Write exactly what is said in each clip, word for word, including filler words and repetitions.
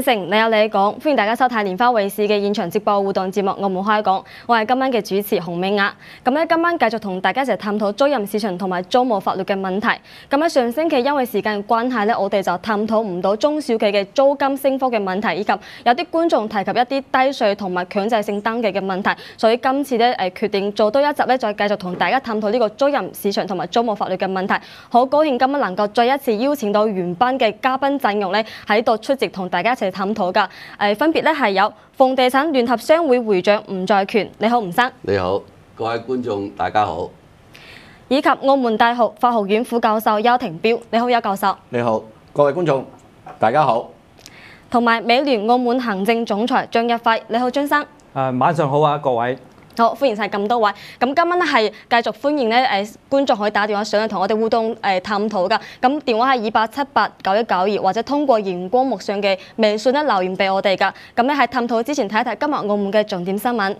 縣城你有你講，歡迎大家收睇蓮花衛視嘅現場直播互動節目。我們開講，我係今晚嘅主持洪美雅。咁咧，今晚繼續同大家一齊探討租賃市場同埋租務法律嘅問題。咁喺上星期因為時間關係咧，我哋就探討唔到中小企嘅租金升幅嘅問題，以及有啲觀眾提及一啲低稅同埋強制性登記嘅問題。所以今次咧誒決定做多一集咧，再繼續同大家探討呢個租賃市場同埋租務法律嘅問題。好高興今晚能夠再一次邀請到原班嘅嘉賓陣容咧喺度出席同大家一齊探討㗎。誒分別咧係有房地產聯合商會會長吳在權，你好吳生。 你好，各位觀眾大家好。 以及澳門大學法學院副教授邱庭標，你好邱教授。 你好，各位觀眾大家好。 同埋美聯澳門行政總裁張一輝，你好張生。 誒晚上好啊各位。 好，歡迎晒咁多位。咁今晚咧係繼續歡迎咧誒觀眾可以打電話上嚟同我哋互動誒探討㗎。咁電話係二八七八九一九二，或者通過熒光幕上嘅微信咧留言俾我哋㗎。咁咧喺探討之前睇一睇今日澳門嘅重點新聞。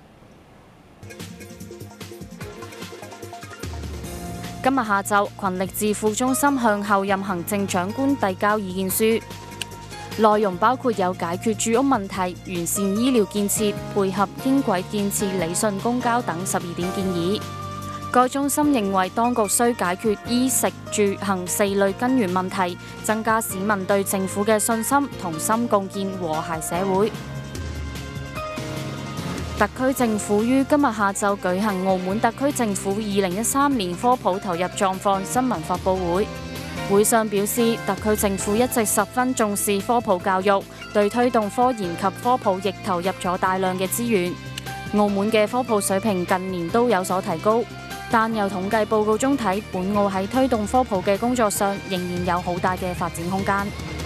今日下晝，群力智庫中心向後任行政長官遞交意見書。內容包括有解決住屋問題、完善醫療建設、配合輕軌建設、理順公交等十二點建議。該中心認為當局需解決衣食住行四類根源問題，增加市民對政府嘅信心，同心共建和諧社會。特區政府於今日下晝舉行澳門特區政府二零一三年科普投入狀況新聞發佈會。會上表示，特區政府一直十分重視科普教育，對推動科研及科普亦投入咗大量嘅資源。澳門嘅科普水平近年都有所提高，但由統計報告中睇，本澳喺推動科普嘅工作上仍然有好大嘅發展空間。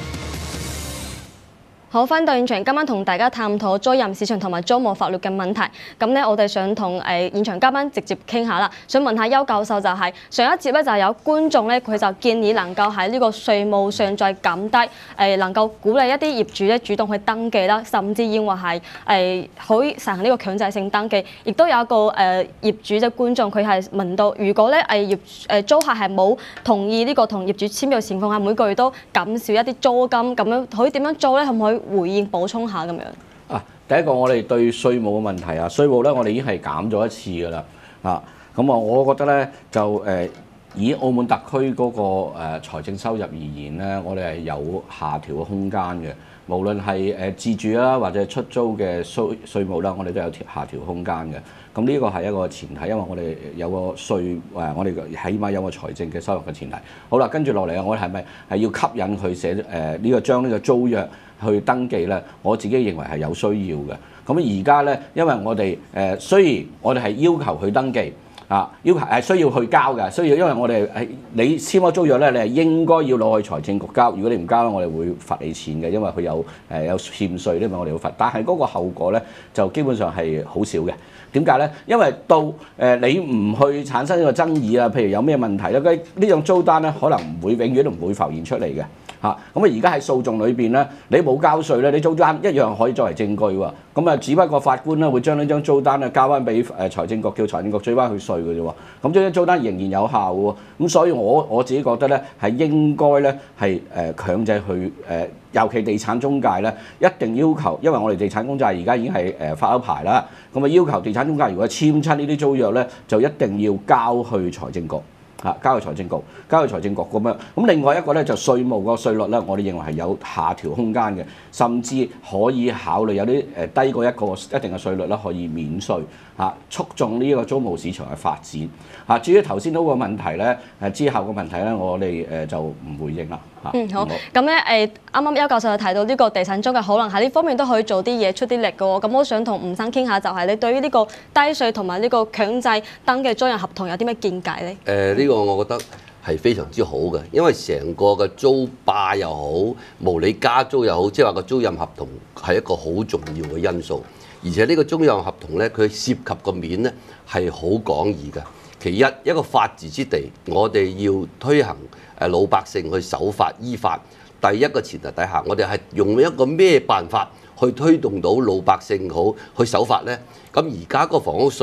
好，翻到現場，今晚同大家探討租賃市場同埋租務法律嘅問題。咁咧，我哋想同誒現場嘉賓直接傾下啦。想問下邱教授就係、是、上一節咧就有觀眾咧，佢就建議能夠喺呢個稅務上再減低，誒能夠鼓勵一啲業主咧主動去登記啦，甚至認為係誒可以實行呢個強制性登記。亦都有一個誒、呃、業主嘅觀眾，佢係問到，如果咧誒業誒租客係冇同意呢個同業主簽約情況下，每個月都減少一啲租金，咁樣可以點樣做咧？可唔可以回應補充下咁樣？ 啊，第一個我哋對稅務嘅問題啊，稅務咧我哋已經係減咗一次㗎啦，啊，咁啊，我覺得咧就誒、呃、以澳門特區嗰、那個誒、呃、財政收入而言咧，我哋係有下調嘅空間嘅。無論係誒自住啦，或者出租嘅稅稅務啦，我哋都有調下調空間嘅。咁呢個係一個前提，因為我哋有個稅誒，我哋起碼有個財政嘅收入嘅前提。好啦，跟住落嚟啊，我哋係咪係要吸引佢寫誒呢、呃這個將呢個租約去登記咧？我自己認為係有需要嘅。咁而家咧，因為我哋誒、呃、雖然我哋係要求佢登記。啊，要求係需要去交嘅，需要，因為我哋係你簽咗租約咧，你係應該要攞去財政局交。如果你唔交咧，我哋會罰你錢嘅，因為佢有誒、呃、有欠稅咧，嘛我哋會罰。但係嗰個後果咧，就基本上係好少嘅。點解咧？因為到誒、呃、你唔去產生呢個爭議啊，譬如有咩問題咧，呢種租單咧可能唔會永遠都唔會浮現出嚟嘅。嚇，咁啊而家喺訴訟裏邊咧，你冇交稅咧，你租單一樣可以作為證據喎。咁啊，只不過法官咧會將呢張租單咧交翻俾誒財政局，叫財政局追翻去稅嘅啫喎。咁呢張租單仍然有效嘅喎。咁所以我我自己覺得咧係應該咧係誒強制去誒、呃，尤其地產中介咧一定要求，因為我哋地產中介而家已經係誒發咗牌啦。咁啊要求地產中介如果簽親呢啲租約咧，就一定要交去財政局。啊，交去財政局，交去財政局咁樣。咁另外一個咧就稅務個稅率咧，我哋認為係有下調空間嘅，甚至可以考慮有啲誒低過一個一定嘅稅率咧，可以免稅嚇，促進呢一個租務市場嘅發展嚇。至於頭先嗰個問題咧，誒之後個問題咧，我哋誒就唔回應啦嚇。 嗯，好。咁咧誒，啱啱邱教授就提到呢個地產中介可能喺呢方面都可以做啲嘢出啲力嘅喎。咁我想同吳生傾下，就係你對於呢個低稅同埋呢個強制登記租賃合同有啲咩見解咧？ 誒、呃、呢、這個我覺得係非常之好嘅，因為成個嘅租霸又好，無理加租又好，即係話個租賃合同係一個好重要嘅因素。而且呢個租賃合同咧，佢涉及個面咧係好廣義嘅。其一，一個法治之地，我哋要推行誒老百姓去守法依法。第一個前提底下，我哋係用一個咩辦法去推動到老百姓好去守法呢？咁而家個房屋稅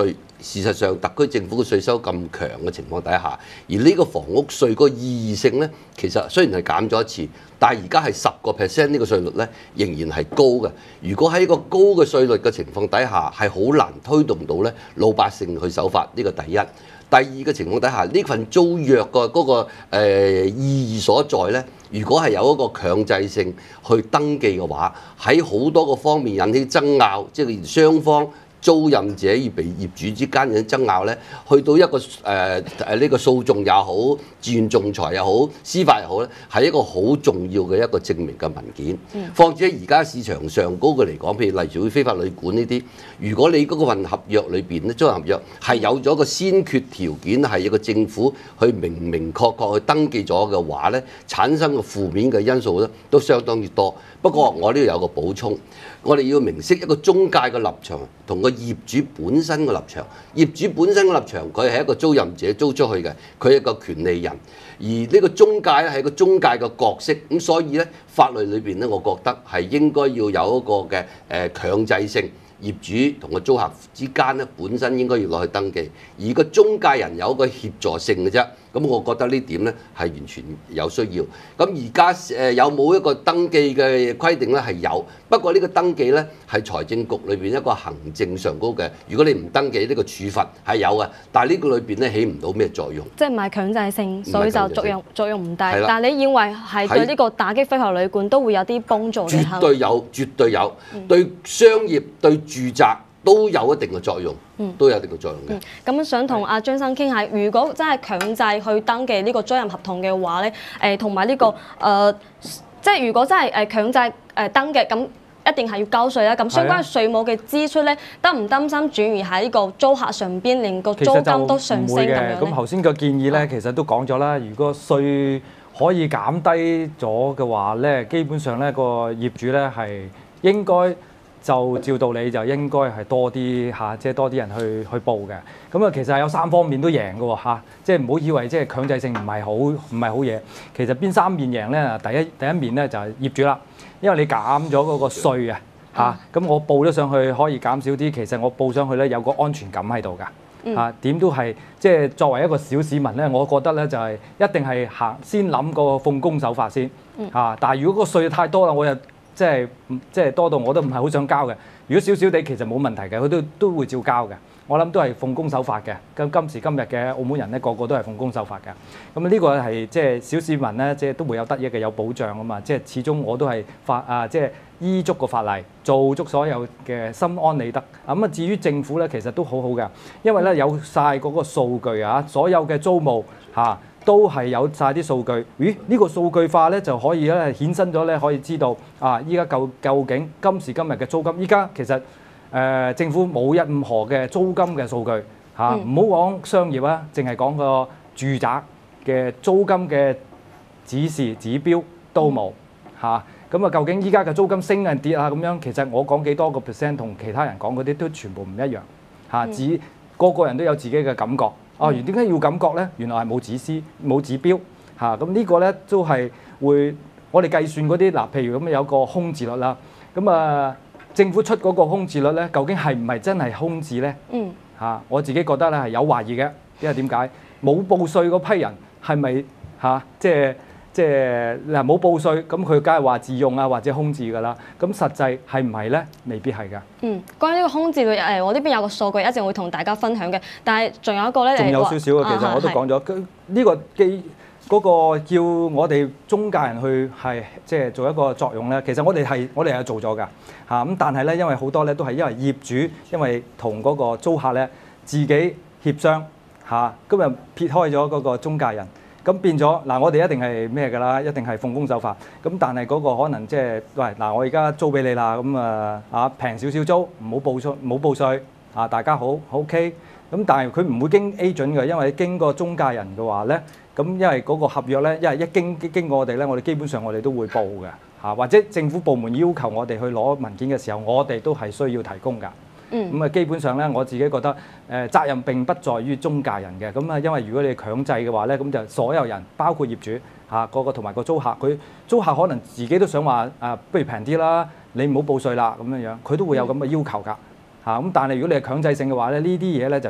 事實上，特區政府嘅稅收咁強嘅情況底下，而呢個房屋稅個意義性呢，其實雖然係減咗一次，但係而家係十個 percent 呢個稅率呢，仍然係高嘅。如果喺一個高嘅稅率嘅情況底下，係好難推動到呢老百姓去守法，呢個第一。第二個情況底下，呢份租約個嗰個誒意義所在呢，如果係有一個強制性去登記嘅話，喺好多個方面引起爭拗，即係雙方租賃者與被業主之間嘅爭拗咧，去到一個誒誒呢個訴訟也好、自願仲裁又好、司法又好咧，係一個好重要嘅一個證明嘅文件。嗯、況且而家市場上高嘅嚟講，譬如例如非法旅館呢啲，如果你嗰個份合約裏邊咧，租賃合約係有咗個先決條件，係一個政府去明明確確去登記咗嘅話咧，產生嘅負面嘅因素咧都相當之多。不過我呢度有個補充，我哋要明晰一個中介嘅立場同個業主本身嘅立場。業主本身嘅立場，佢係一個租賃者租出去嘅，佢係一個權利人。而呢個中介咧係一個中介嘅角色，咁所以咧法律裏邊咧，我覺得係應該要有一個嘅誒強制性。業主同個租客之間咧，本身應該要落去登記，而個中介人有一個協助性嘅啫。咁我覺得呢點咧係完全有需要。咁而家誒有冇一個登記嘅規定咧？係有，不過呢個登記咧係財政局裏邊一個行政上高嘅。如果你唔登記，呢、這個處罰係有嘅，但係呢個裏邊咧起唔到咩作用。 即係唔係強制性，所以就作用作用唔大。 係啦， 但係你認為係對呢個打擊非法旅館都會有啲幫助嘅？ 絕對有，絕對有， 嗯、 對商業、對住宅都有一定嘅作用，嗯、都有一定嘅作用嘅。 咁、嗯、想同阿張生傾下，如果真係強制去登記呢個租賃合同嘅話咧，誒同埋呢個誒、呃，即係如果真係誒強制誒登記，咁一定係要交稅啦。咁相關稅務嘅支出咧，擔唔擔心轉移喺呢個租客上邊，令個租金都上升咁樣咧？ 咁頭先嘅建議咧，其實都講咗啦。如果稅可以減低咗嘅話咧，基本上咧個業主咧係應該。就照道理就應該係多啲嚇，即係多啲人去去報嘅。咁啊，其實係有三方面都贏嘅喎嚇，即係唔好以為即係強制性唔係好唔係好嘢。其實邊三面贏咧？第一第一面咧就係業主啦，因為你減咗嗰個稅啊嚇，咁我報咗上去可以減少啲。其實我報上去咧有個安全感喺度㗎嚇，點都係即係作為一個小市民咧，我覺得咧就係一定係行先諗個奉公守法先嚇。但係如果個稅太多啦，我又即係即係多到我都唔係好想交嘅。如果少少地其實冇問題嘅，佢都都會照交嘅。我諗都係奉公守法嘅。咁今時今日嘅澳門人咧，個個都係奉公守法嘅。咁呢個係即係小市民咧，即係都會有得益嘅，有保障啊嘛。即係始終我都係法啊，即係依足個法例，做足所有嘅心安理得。咁啊，至於政府咧，其實都好好嘅，因為咧有晒嗰個數據啊，所有嘅租務嚇。啊都係有晒啲數據，咦？呢、呢個數據化咧就可以咧衍生咗咧，可以知道啊！依家究究竟今時今日嘅租金，依家其實誒、呃、政府冇任何嘅租金嘅數據嚇，唔好講商業啊，淨係講個住宅嘅租金嘅指示指標都冇嚇。咁啊，究竟依家嘅租金升定跌啊？咁樣其實我講幾多個 percent 同其他人講嗰啲都全部唔一樣嚇，只個個人都有自己嘅感覺。哦，原點解要感覺咧？原來係冇指示、冇指標嚇。咁、啊、呢個咧都係會我哋計算嗰啲嗱，譬如咁有個空置率啦。咁啊，政府出嗰個空置率咧，究竟係唔係真係空置咧？嗯嚇、啊，我自己覺得咧係有懷疑嘅。因為點解冇報稅嗰批人係咪嚇？即係即係嗱冇報稅，咁佢梗係話自用啊或者空置㗎啦。咁實際係唔係咧？未必係㗎。嗯， 關於呢個空置率誒，我呢邊有個數據，一陣會同大家分享嘅。但係仲有一個咧， 仲有少少嘅，其實我都講咗，呢、呢個基嗰、嗰個叫我哋中介人去係即係做一個作用咧。其實我哋係我哋係做咗㗎嚇。咁但係咧，因為好多咧都係因為業主因為同嗰個租客咧自己協商嚇，今日撇開咗嗰個中介人。咁變咗嗱，我哋一定係咩㗎啦？一定係奉公守法。咁但係嗰個可能即係喂嗱，我而家租俾你啦，咁啊啊平少少租，唔好報稅，唔好報稅啊！大家好 OK。咁但係佢唔會經 agent 嘅，因為經過中介人嘅話咧，咁因為嗰個合約咧，因為一經經過我哋咧，我哋基本上我哋都會報嘅嚇，或者政府部門要求我哋去攞文件嘅時候，我哋都係需要提供㗎。咁啊，嗯、基本上咧，我自己覺得誒、呃、責任並不在於中介人嘅。咁啊，因為如果你強制嘅話咧，咁就所有人，包括業主嚇，個個同埋個租客，佢租客可能自己都想話啊，不如平啲啦，你唔好報稅啦咁樣樣，佢都會有咁嘅要求㗎嚇。咁、啊、但係如果你係強制性嘅話咧，呢啲嘢咧就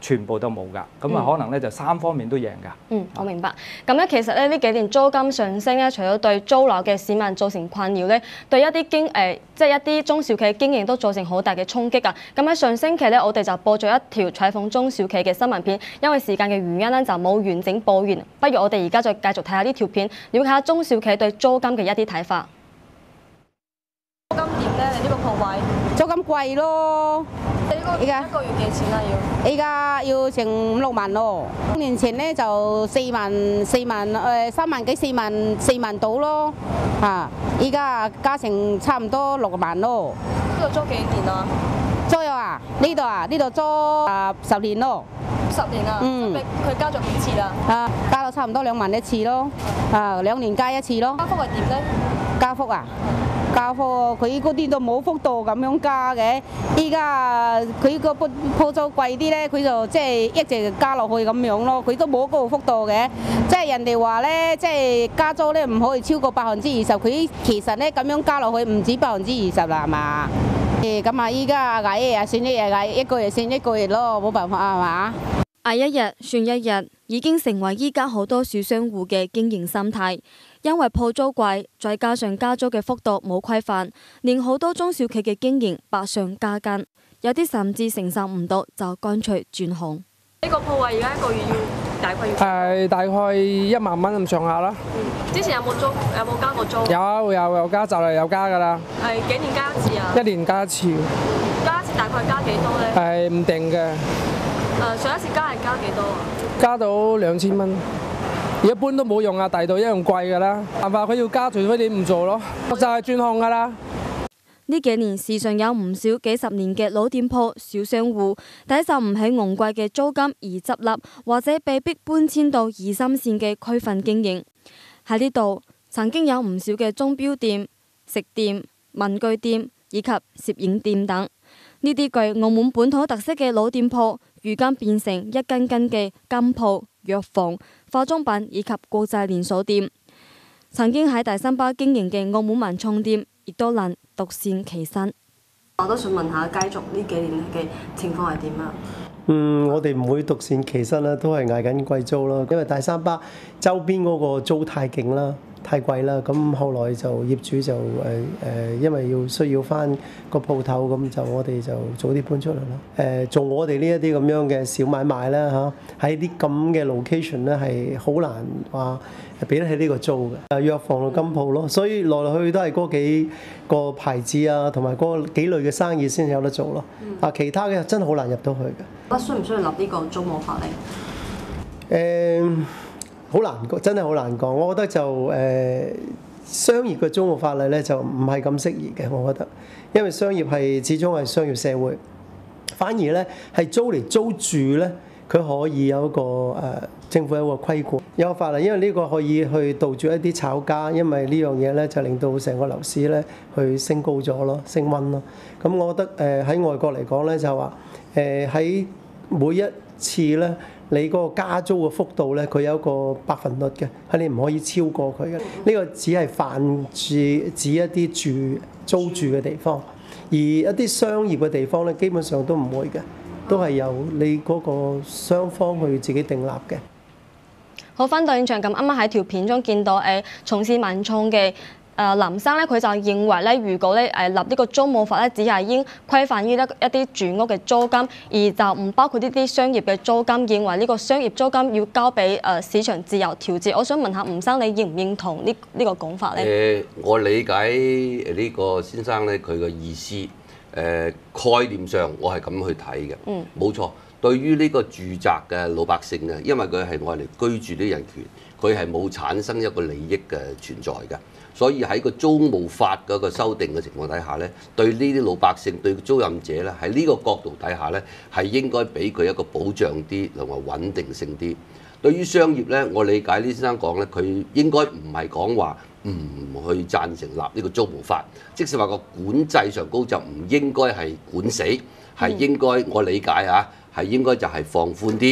全部都冇㗎。咁啊，可能咧就三方面都贏㗎。 嗯，我明白。咁咧，其實咧呢幾年租金上升咧，除咗對租樓嘅市民造成困擾咧，對一啲經誒、呃、即係一啲中小企經營都造成好大嘅衝擊啊。咁喺上星期咧，我哋就播咗一條採訪中小企嘅新聞片，因為時間嘅原因咧，就冇完整播完。不如我哋而家再繼續睇下呢條片，了解下中小企對租金嘅一啲睇法。租金點咧？你呢個鋪位？ 租金貴咯， 你呢個依家一個月幾錢啊？要？ 依家要成五六萬咯。五年前咧就四萬四萬誒三萬幾四萬四萬到咯，嚇！依家加成差唔多六萬咯。 呢度租幾年啊？ 租咗啊？呢度啊？呢度租啊十年咯。 十年啊？ 嗯。 佢加咗幾次啦？ 啊，加到差唔多兩萬一次咯。啊，兩年加一次咯。 加幅係點咧？ 加幅啊？加幅佢嗰啲都冇幅度咁樣加嘅，依家佢個鋪鋪租貴啲咧，佢就即係一直加落去咁樣咯，佢都冇嗰個幅度嘅。即係人哋話咧，即係加租咧唔可以超過百分之二十，佢其實咧咁樣加落去唔止百分之二十啦，係嘛？誒咁啊，依家捱一日算一日，捱一個月算一個月咯，冇辦法係嘛？ 捱一日算一日，已經成為依家好多小商戶嘅經營心態。因為鋪租貴，再加上加租嘅幅度冇規範，令好多中小企嘅經營百上加斤，有啲甚至承受唔到，就乾脆轉行。呢個鋪位而家一個月要大概要？ 係大概一萬蚊咁上下啦。 嗯，之前有冇租有冇加過租？ 有有有加就係有加㗎啦。 係幾年加一次啊？ 一年加一次。 加一次大概加幾多咧？ 係唔定嘅。 誒，上一次加係加幾多啊？ 加到兩千蚊。一般都冇用啊，第度一樣貴㗎啦。辦法佢要加，除非你唔做咯，就係轉行㗎啦。 呢幾年時常有唔少幾十年嘅老店鋪、小商戶抵受唔起昂貴嘅租金而執笠，或者被逼搬遷到二三線嘅區份經營。喺呢度曾經有唔少嘅鐘錶店、食店、文具店以及攝影店等。呢啲具澳門本土特色嘅老店鋪，如今變成一間間嘅金鋪、藥房、化妝品以及國際連鎖店。曾經喺大三巴經營嘅澳門文創店，亦都能獨善其身。我都想問下家族呢幾年嘅情況係點啊？ 嗯，我哋唔會獨善其身啦，都係嗌緊貴租啦。因為大三巴周邊嗰個租太勁啦。太貴啦，咁後來就業主就誒誒、呃，因為要需要翻個鋪頭，咁就我哋就早啲搬出嚟啦。誒、呃，做我哋呢一啲咁樣嘅小買賣啦嚇，喺啲咁嘅 location 咧係好難話俾得起呢個租嘅。誒，藥房同金鋪咯，所以來來去去都係嗰幾個牌子啊，同埋嗰幾類嘅生意先有得做咯。啊，其他嘅真係好難入到去嘅。 需唔需要立呢個租務法例？ 誒、呃。好難講，真係好難講。我覺得就誒、呃、商業嘅租務法例咧就唔係咁適宜嘅，我覺得，因為商業係始終係商業社會，反而咧係租嚟租住咧，佢可以有一個誒、呃、政府有一個規管，有個法例，因為呢個可以去杜絕一啲炒家，因為呢樣嘢咧就令到成個樓市咧去升高咗咯，升溫咯。咁我覺得誒喺、呃、外國嚟講咧就話誒喺每一次咧。你嗰個加租嘅幅度咧，佢有一個百分率嘅，係你唔可以超過佢嘅。呢個只係泛指指一啲住租住嘅地方，而一啲商業嘅地方咧，基本上都唔會嘅，都係由你嗰個雙方去自己訂立嘅。 好，翻到現場咁，啱啱喺條片中見到誒從事文創嘅。誒林生咧，佢就認為咧，如果咧誒立呢個租務法咧，只係應規範於一一啲住屋嘅租金，而就唔包括呢啲商業嘅租金。認為呢個商業租金要交俾誒市場自由調節。我想問下吳生，你認唔認同呢呢個講法咧？ 誒，我理解呢個先生咧，佢嘅意思誒、呃、概念上，我係咁去睇嘅。嗯，冇錯。對於呢個住宅嘅老百姓啊，因為佢係愛嚟居住啲人權，佢係冇產生一個利益嘅存在嘅。所以喺個租務法嗰個修訂嘅情況底下咧，對呢啲老百姓、對租賃者咧，喺呢個角度底下咧，係應該俾佢一個保障啲同埋穩定性啲。對於商業咧，我理解呢先生講咧，佢應該唔係講話唔去贊成立呢個租務法，即使話個管制上高就唔應該係管死，係應該我理解啊，係應該就係放寬啲。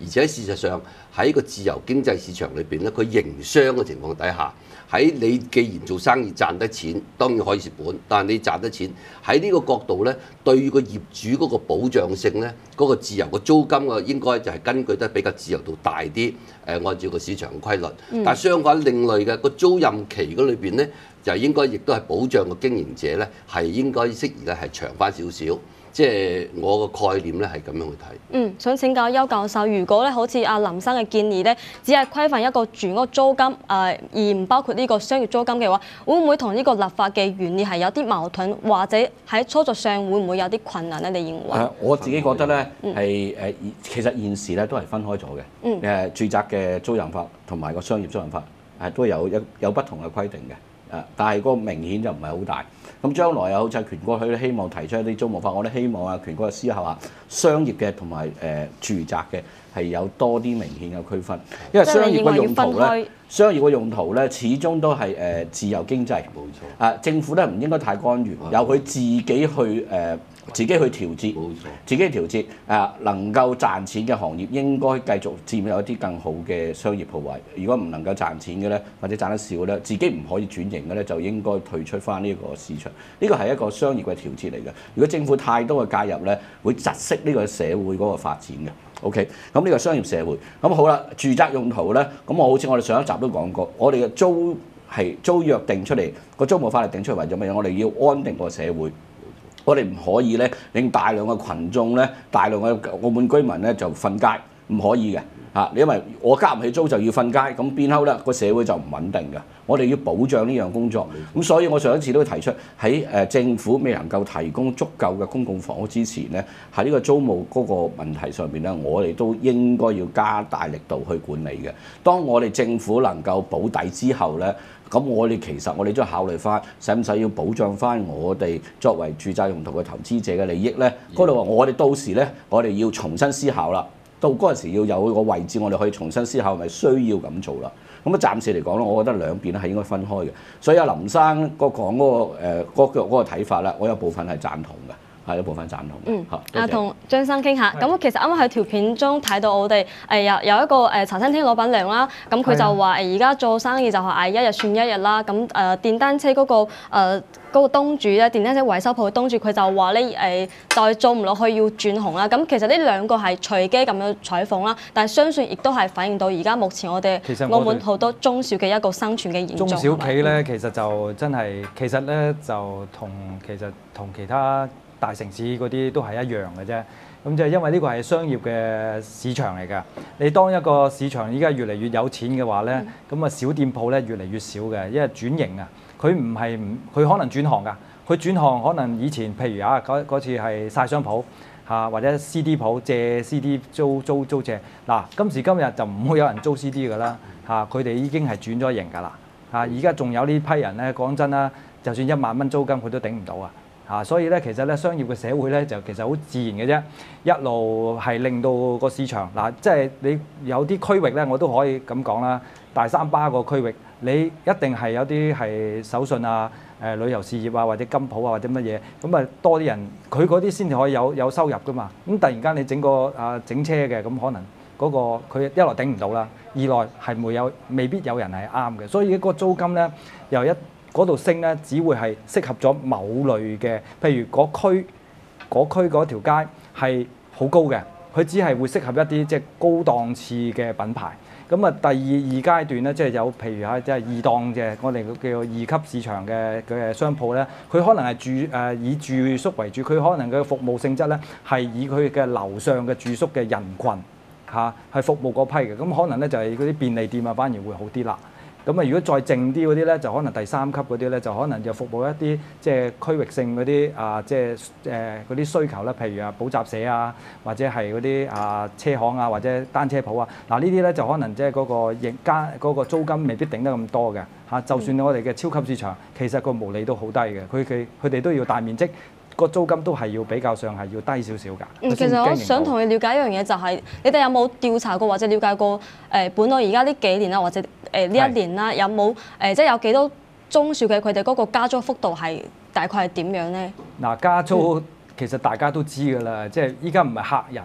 而且事實上喺個自由經濟市場裏邊咧，佢營商嘅情況底下，喺你既然做生意賺得錢，當然可以蝕本，但係你賺得錢喺呢個角度咧，對個業主嗰個保障性咧，嗰、嗰個自由嘅租金嘅應該就係根據得比較自由度大啲，誒、呃、按照個市場嘅規律。但係相反另類嘅個租賃期嗰裏邊咧，就應該亦都係保障個經營者咧，係應該適宜咧係長翻少少。即係我個概念咧係咁樣去睇。 嗯，想請教邱教授，如果咧好似阿林生嘅建議咧，只係規範一個住屋租金，誒、呃、而唔包括呢個商業租金嘅話，會唔會同呢個立法嘅原意係有啲矛盾，或者喺操作上會唔會有啲困難咧？你認為？ 誒，我自己覺得咧係誒，其實現時咧都係分開咗嘅。嗯。誒，住宅嘅租賃法同埋個商業租賃法係都有一有不同嘅規定嘅。誒，但係個明顯就唔係好大。咁將來又好似係權哥佢希望提出一啲租務法，我哋希望啊權哥思考下商業嘅同埋誒住宅嘅係有多啲明顯嘅區分，因為商業嘅用途咧，商業嘅用途咧始終都係誒自由經濟，冇錯。啊，政府咧唔應該太干預，由佢自己去誒。呃自己去調節，冇錯，自己去調節，誒能夠賺錢嘅行業應該繼續佔有一啲更好嘅商業鋪位。如果唔能夠賺錢嘅咧，或者賺得少咧，自己唔可以轉型嘅咧，就應該退出翻呢個市場。呢個係一個商業嘅調節嚟嘅。如果政府太多嘅介入咧，會窒息呢個社會嗰個發展嘅。OK，咁呢個商業社會，咁好啦，住宅用途咧，咁我好似我哋上一集都講過，我哋嘅租係租約定出嚟，個租務法例定出嚟為咗乜嘢？我哋要安定個社會。我哋唔可以咧，令大量嘅群眾咧，大量嘅澳門居民咧就瞓街，唔可以嘅嚇。因為我交唔起租就要瞓街，咁變後咧個社會就唔穩定嘅。我哋要保障呢樣工作，咁所以我上一次都提出喺誒政府未能夠提供足夠嘅公共房屋之前咧，喺呢個租務嗰個問題上邊咧，我哋都應該要加大力度去管理嘅。當我哋政府能夠保底之後咧，咁我哋其實我哋都考慮翻，使唔使要保障翻我哋作為住宅用途嘅投資者嘅利益咧？嗰度話我哋到時咧，我哋要重新思考啦。到嗰陣時要有個位置，我哋可以重新思考係咪需要咁做啦。咁啊，暫時嚟講咧，我覺得兩邊咧係應該分開嘅。所以阿林生個講嗰個誒嗰個嗰個睇法咧，我有部分係贊同嘅。係一部分贊同。嗯， 啊，同張生傾下。咁其實啱啱喺條片中睇到我哋誒有有一個誒茶餐廳老闆娘啦，咁佢就話誒而家做生意就係誒一日算一日啦。咁誒電單車嗰個誒嗰個東主咧，電單車維修鋪嘅東主佢就話咧誒再做唔落去要轉紅啦。咁其實呢兩個係隨機咁樣採訪啦，但係相信亦都係反映到而家目前我哋澳門好多中小嘅一個生存嘅現狀。 中小企咧，其實就真係其實咧就同其實同其他大城市嗰啲都係一樣嘅啫，咁就係因為呢個係商業嘅市場嚟㗎。你當一個市場依家越嚟越有錢嘅話咧，咁啊、嗯、小店鋪咧越嚟越少嘅，因為轉型啊，佢唔係唔佢可能轉行㗎，佢轉行可能以前譬如啊嗰次係晒商鋪嚇，或者 C D 鋪借 C D 租租租借，嗱今時今日就唔會有人租 C D 㗎啦嚇，佢哋已經係轉咗型㗎啦嚇，而家仲有呢批人咧，講真啦，就算一萬蚊租金佢都頂唔到啊！啊，所以咧，其實咧，商業嘅社會咧，就其實好自然嘅啫，一路係令到個市場嗱、啊，即係你有啲區域咧，我都可以咁講啦。大三巴個區域，你一定係有啲係手信啊、誒、呃、旅遊事業啊，或者金鋪啊，或者乜嘢，咁啊多啲人，佢嗰啲先至可以有有收入噶嘛。咁突然間你整個啊整車嘅，咁可能嗰、那個佢一來頂唔到啦，二來係沒有未必有人係啱嘅，所以嗰個租金咧又一。嗰度升咧，只會係適合咗某類嘅，譬如嗰區嗰區嗰條街係好高嘅，佢只係會適合一啲即係高檔次嘅品牌。咁啊，第二二階段咧，即係有譬如嚇，即係二檔嘅，我哋叫二級市場嘅嘅商鋪咧，佢可能係住誒、呃、以住宿為主，佢可能嘅服務性質咧係以佢嘅樓上嘅住宿嘅人群嚇係、啊、服務嗰批嘅，咁可能咧就係嗰啲便利店啊，反而會好啲啦。咁啊，如果再靜啲嗰啲咧，就可能第三級嗰啲咧，就可能就服務一啲即係區域性嗰啲啊，即係誒嗰啲需求啦，譬如啊補習社啊，或者係嗰啲啊車行啊，或者單車鋪啊，嗱呢啲咧就可能即係嗰個營加嗰個租金未必頂得咁多嘅嚇。就算我哋嘅超級市場，其實個毛利都好低嘅，佢佢佢哋都要大面積。個租金都係要比較上係要低少少㗎。 嗯，其實我想同你了解一樣嘢，就係你哋有冇調查過或者了解過誒、呃，本來而家呢幾年啦，或者誒呢、呃、一年啦，有冇誒、呃、即係有幾多中小嘅佢哋嗰個加租幅度係大概係點樣咧？ 嗱，加租其實大家都知㗎啦，即係依家唔係客人，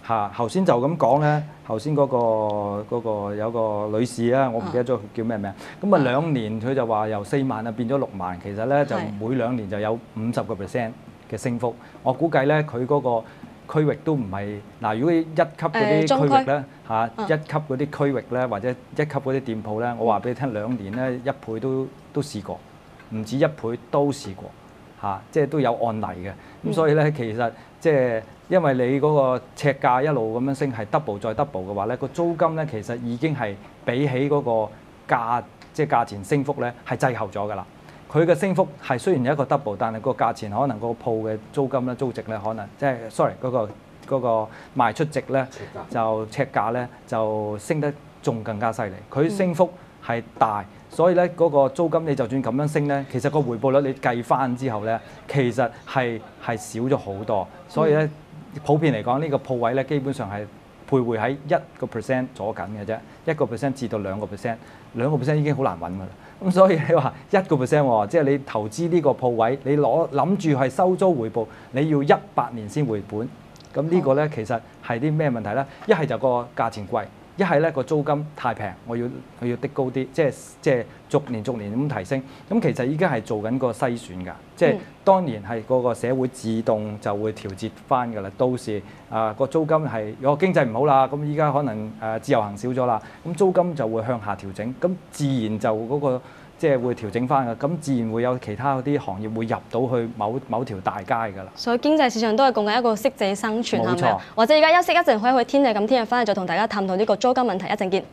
嚇，頭先就咁講咧，頭先嗰個嗰個有個女士啊，我唔記得咗佢叫咩名。咁啊兩年佢就話由四萬啊變咗六萬，其實咧就每兩年就有五十個 percent 嘅升幅。我估計咧佢嗰個區域都唔係嗱，如果一級嗰啲區域咧嚇，一級嗰啲區域咧或者一級嗰啲店鋪咧，我話俾你聽，兩年咧一倍都都試過，唔止一倍都試過嚇，即係都有案例嘅。咁所以咧其實即係因為你嗰個尺價一路咁樣升，係 double 再 double 嘅話咧，個租金咧其實已經係比起嗰個價即係價錢升幅咧係滯後咗㗎啦。佢嘅升幅係雖然有一個 double， 但係個價錢可能個鋪嘅租金咧租值咧可能即係 sorry 嗰個嗰個賣出值咧就尺價咧就升得仲更加犀利。佢升幅係大，所以咧嗰個租金你就算咁樣升咧，其實個回報率你計翻之後咧，其實係係少咗好多。所以咧普遍嚟講，呢個鋪位咧基本上係徘徊喺一個 percent 左緊嘅啫，一個 percent 至到兩個 percent， 兩個 percent 已經好難揾㗎啦。咁所以你話一個 percent 喎，即係你投資呢個鋪位，你攞諗住係收租回報，你要一百年先回本。咁呢個咧其實係啲咩問題咧？一係就個價錢貴，一係咧個租金太平，我要我要的高啲，即係即係逐年逐年咁提升。咁其實已經係做緊個篩選㗎，即係當年係嗰個社會自動就會調節翻㗎啦。到時啊個租金係如果經濟唔好啦，咁依家可能誒自由行少咗啦，咁租金就會向下調整，咁自然就嗰個即係會調整翻㗎，咁自然會有其他嗰啲行業會入到去某某條大街㗎啦。所以經濟市場都係講緊一個適者生存，係咪啊？或者而家休息一陣，可以去天地咁天日翻嚟再同大家探討呢個租金問題，一陣見。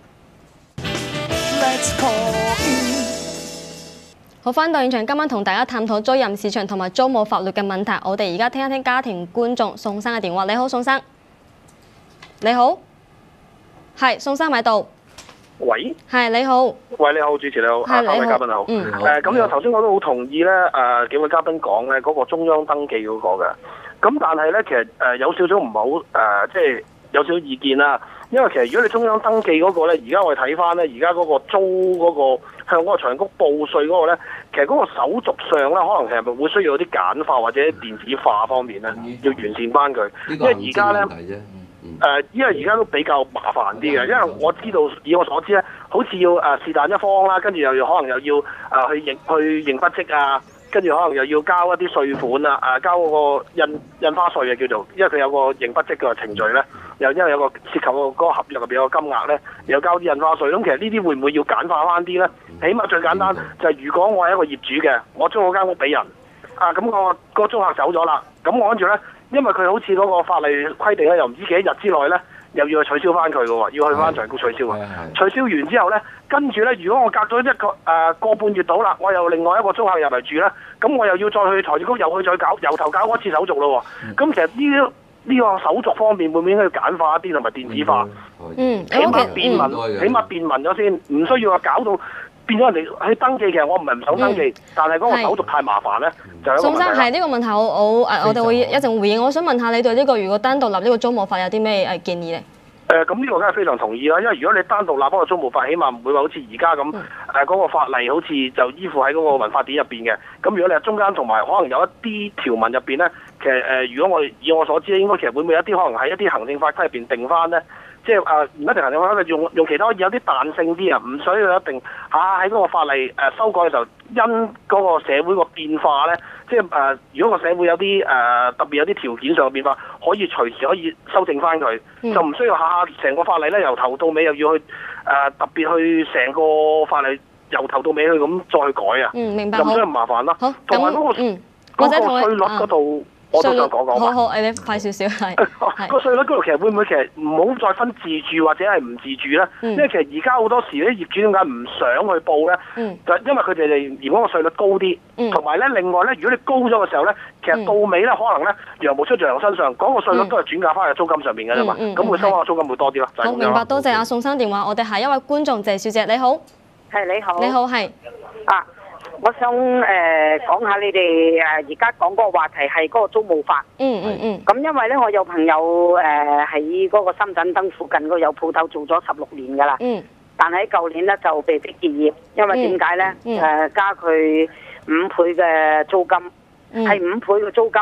好，翻到現場，今晚同大家探討租賃市場同埋租務法律嘅問題。我哋而家聽一聽家庭觀眾宋生嘅電話。你好，宋生。你好，係宋生喺度。 喂， 係你好。喂， 你好，主持你好，啊，三位嘉賓好。 嗯。 誒，咁我頭先我都好同意咧，誒幾位嘉賓講咧嗰個中央登記嗰個嘅。咁但係咧，其實誒有少少唔係好誒，即係有少少意見啦。因為其實如果你中央登記嗰個咧，而家我哋睇翻咧，而家嗰個租嗰個向嗰個長谷報稅嗰個咧，其實嗰個手續上咧，可能其實會需要有啲簡化或者電子化方面咧，要完善翻佢。因為而家咧。誒，因為而家都比較麻煩啲嘅，因為我知道以我所知咧，好似要誒是但一方啦，跟住又要可能又要誒去認去認筆跡啊，跟住可能又要交一啲稅款啊，誒交嗰個印印花稅啊叫做，因為佢有個認筆跡嘅程序咧，又因為有個涉及個嗰個合約入邊有個金額咧，又交啲印花稅，咁其實呢啲會唔會要簡化翻啲咧？起碼最簡單就係如果我係一個業主嘅，我租嗰間屋俾人，啊咁個個租客走咗啦，咁我跟住咧。因為佢好似嗰個法例規定咧，又唔知幾多日之內咧，又要去取消翻佢嘅喎，要去翻長谷取消啊！取消完之後咧，跟住咧，如果我隔咗一個誒、呃、個半月到啦，我又另外一個租客入嚟住咧，咁我又要再去財政局又去再搞由頭搞一次手續咯喎！咁、嗯、其實呢呢個手續方面會唔會應該要簡化一啲同埋電子化？嗯，起碼便民，嗯、起碼便民咗先，唔需要話搞到。變咗人哋去登記，其實我唔係唔想登記，嗯、但係嗰個手續太麻煩咧，就係一個問題。宋生係呢個問題，我我誒我哋會一陣回應。我想問下你對呢個如果單獨立呢個租務法有啲咩誒建議咧？誒咁呢個梗係非常同意啦，因為如果你單獨立嗰個租務法，起碼唔會話好似而家咁誒嗰個法例好似就依附喺嗰個民法典入邊嘅。咁如果你係中間同埋可能有一啲條文入邊咧，其實誒、呃、如果我以我所知咧，應該其實會唔會有一啲可能喺一啲行政法規入邊定翻咧？即係誒唔一定行政法，用用其他有啲彈性啲啊，唔需要一定嚇喺嗰個法例誒、呃、修改嘅時候，因嗰個社會個變化咧，即係誒、呃、如果個社會有啲誒、呃、特別有啲條件上嘅變化，可以隨時可以修正翻佢，嗯、就唔需要下下成個法例咧由頭到尾又要去誒、呃、特別去成個法例由頭到尾去咁再去改啊，嗯、明白就唔需要咁麻煩啦。好，同埋嗰個嗰、嗯、個稅率嗰度。啊我都想講講好好，你快少少係。個稅率嗰度其實會唔會其實唔好再分自住或者係唔自住咧？嗯、因為其實而家好多時啲業主點解唔想去報咧？嗯、就因為佢哋哋嫌嗰個稅率高啲，同埋咧另外咧，如果你高咗嘅時候咧，其實到尾咧可能咧羊毛出在羊身上，嗰、那個稅率都係轉嫁翻去租金上面嘅啫嘛。咁、嗯嗯嗯、會收翻個租金會多啲咯。好，明白，多謝阿宋生電話。我哋下一位觀眾謝小姐，你好。係你好。你好係。啊。我想誒、呃、講下你哋誒而家講嗰個話題係嗰個租務法。嗯嗯嗯。咁、嗯、因為咧，我有朋友誒喺嗰個深圳燈附近嗰有鋪頭做咗十六年㗎啦。嗯。但係喺舊年咧就被迫結業，因為點解咧？誒、嗯嗯呃、加佢五倍嘅租金，係、嗯、五倍嘅租金，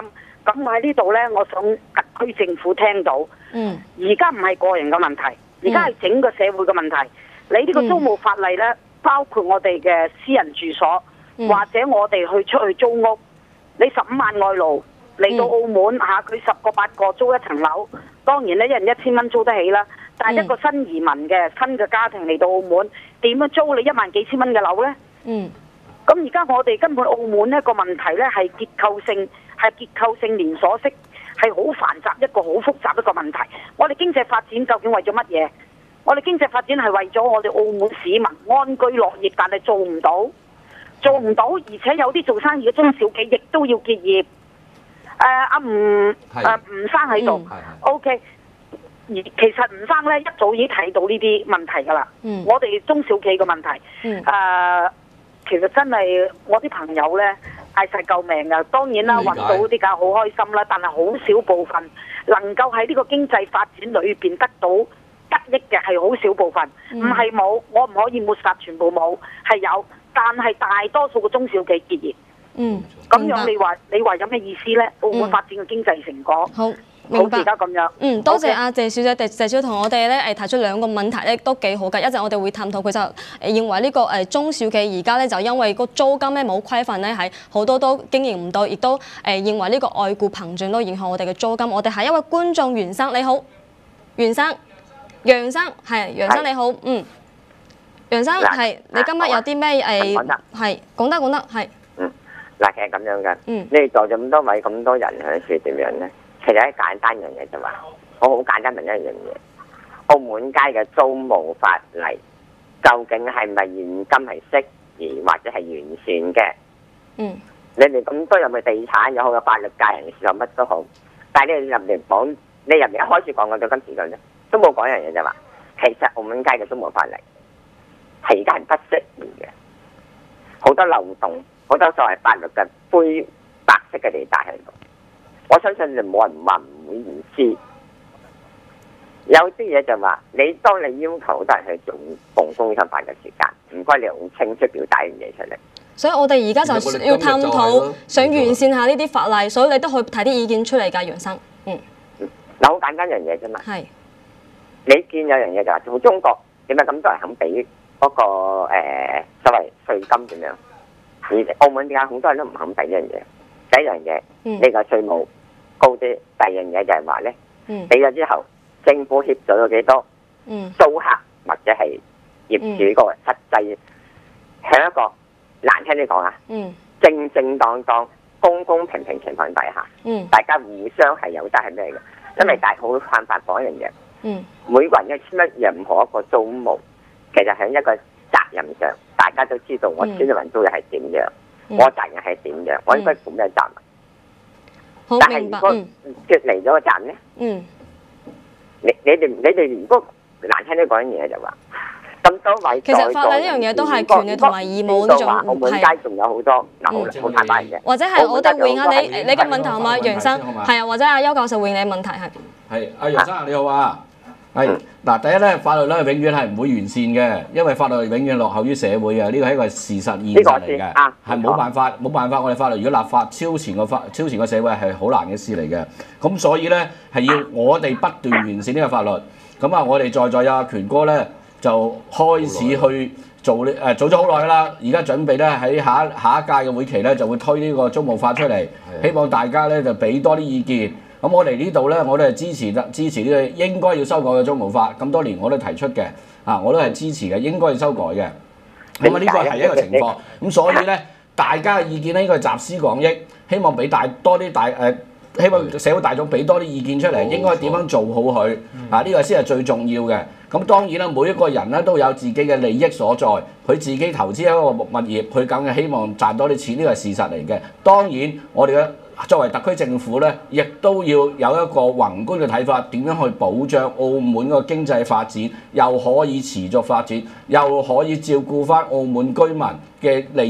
咁我喺呢度呢，我想特區政府聽到， 嗯， 而家唔係個人嘅問題，而家係整個社會嘅問題。你呢個租務法例呢，包括我哋嘅私人住所， 嗯、 或者我哋去出去租屋，你十五萬外勞嚟到澳門嚇，佢十個八個租一層樓，當然呢，一人一千蚊租得起啦。但係一個新移民嘅新嘅家庭嚟到澳門，點樣租你一萬幾千蚊嘅樓呢？ 嗯。 咁而家我哋根本澳門呢個問題呢係結構性，係結構性連鎖式，係好繁雜一個好複雜一個問題。我哋經濟發展究竟為咗乜嘢？我哋經濟發展係為咗我哋澳門市民安居樂業，但係做唔到，做唔到，而且有啲做生意嘅中小企亦都要結業。誒阿吳誒吳生喺度 ，OK。而其實吳生咧一早已經睇到呢啲問題㗎啦。嗯、我哋中小企嘅問題，誒、嗯呃、其實真係我啲朋友咧嗌晒救命㗎。當然啦，揾到啲梗係好開心啦，但係好少部分能夠喺呢個經濟發展裏邊得到得益嘅係好少部分，唔係冇，我唔可以抹殺全部冇，係有，但係大多數嘅中小企結業。嗯，咁樣你話你話有咩意思咧？澳門發展嘅經濟成果。 好。明白。 而家咁樣。 嗯，多謝阿謝小姐，謝小姐同我哋咧誒提出兩個問題咧，都幾好㗎。一陣我哋會探討佢就誒認為呢個誒中小企而家咧就因為個租金咧冇規範咧，係好多都經營唔到，亦都誒認為呢個外僱膨脹都影響我哋嘅租金。我哋下一位觀眾袁生你好，袁生，楊生係楊生你好，嗯，楊生係你今日有啲咩誒係講得講得係。 嗯，嗱其實咁樣嘅，嗯，你哋在座咁多位咁多人喺處點樣咧？其實係簡單樣嘢啫嘛，我好簡單問一樣嘢：澳門街嘅租務法例究竟係咪現今係適宜或者係完善嘅？嗯，你哋咁多入去地產又好，有法律界人士又乜都好，但係你入嚟講，你入嚟一開始講過到今時今日都冇講一樣嘢就話，其實澳門街嘅租務法例係而家係不適宜嘅，好多漏洞，好多所謂法律嘅灰白色嘅地帶喺度。我相信就冇人話唔會唔知，有啲嘢就話你當你要求好多人去做奉公守法嘅時間，唔該你好清晰表達樣嘢出嚟。 所以我哋而家就要探討，想完善下呢啲法例，所以你都可以提啲意見出嚟㗎，楊生。嗯。 嗱，好簡單樣嘢啫嘛。 係。 你見有樣嘢就話做中國點解咁多人肯俾嗰個誒所謂稅金點樣？而澳門點解好多人都唔肯俾呢樣嘢？第一樣嘢，呢個稅務高啲；第二樣嘢就係話咧，俾咗之後，政府協助咗幾多租客或者係業主個實際，喺一個難聽啲講啊，正正當當、公公平平情況底下，大家互相係有得係咩嘅？因為大好犯法講一樣嘢，每個人嘅簽一任何一個租務，其實喺一個責任上，大家都知道我簽咗份租約係點樣。我責任係點樣？我應該負咩責任？ 好但係如果脫離咗個責任咧，嗯，你你哋你哋如果難聽啲講嘢就話，咁多位其實法例呢樣嘢都係權利同埋義務呢種澳門街仲有好多嗱好坦白嘅， 或者係我哋回應下你你嘅問題好嗎？楊生係啊，或者阿邱教授回應你嘅問題係係阿楊生你好啊。係嗱，第一咧，法律咧永遠係唔會完善嘅，因為法律永遠落後於社會嘅，呢個係一個事實現實嚟嘅，係冇辦法冇辦法。我哋法律如果立法超前個法超前個社會係好難嘅事嚟嘅，咁所以咧係要我哋不斷完善呢個法律。咁啊，我哋在座有阿權哥咧就開始去做呢誒做咗好耐啦，而家準備咧喺下下一屆嘅會期咧就會推呢個租務法出嚟，希望大家咧就俾多啲意見。咁我哋呢度咧，我都係支持得支持呢個應該要修改嘅租務法。咁多年我都提出嘅，啊，我都係支持嘅，應該要修改嘅。咁啊，呢個係一個情況。咁所以咧，大家嘅意見咧應該集思廣益，希望俾大多啲大誒、呃，希望社會大眾俾多啲意見出嚟，應該點樣做好佢啊？呢個先係最重要嘅。咁當然啦，每一個人咧都有自己嘅利益所在，佢自己投資一個物業，佢梗係希望賺多啲錢，呢個係事實嚟嘅。當然，我哋嘅作為特區政府咧，亦都要有一個宏觀嘅睇法，點樣去保障澳門個經濟發展，又可以持續發展，又可以照顧翻澳門居民嘅利益，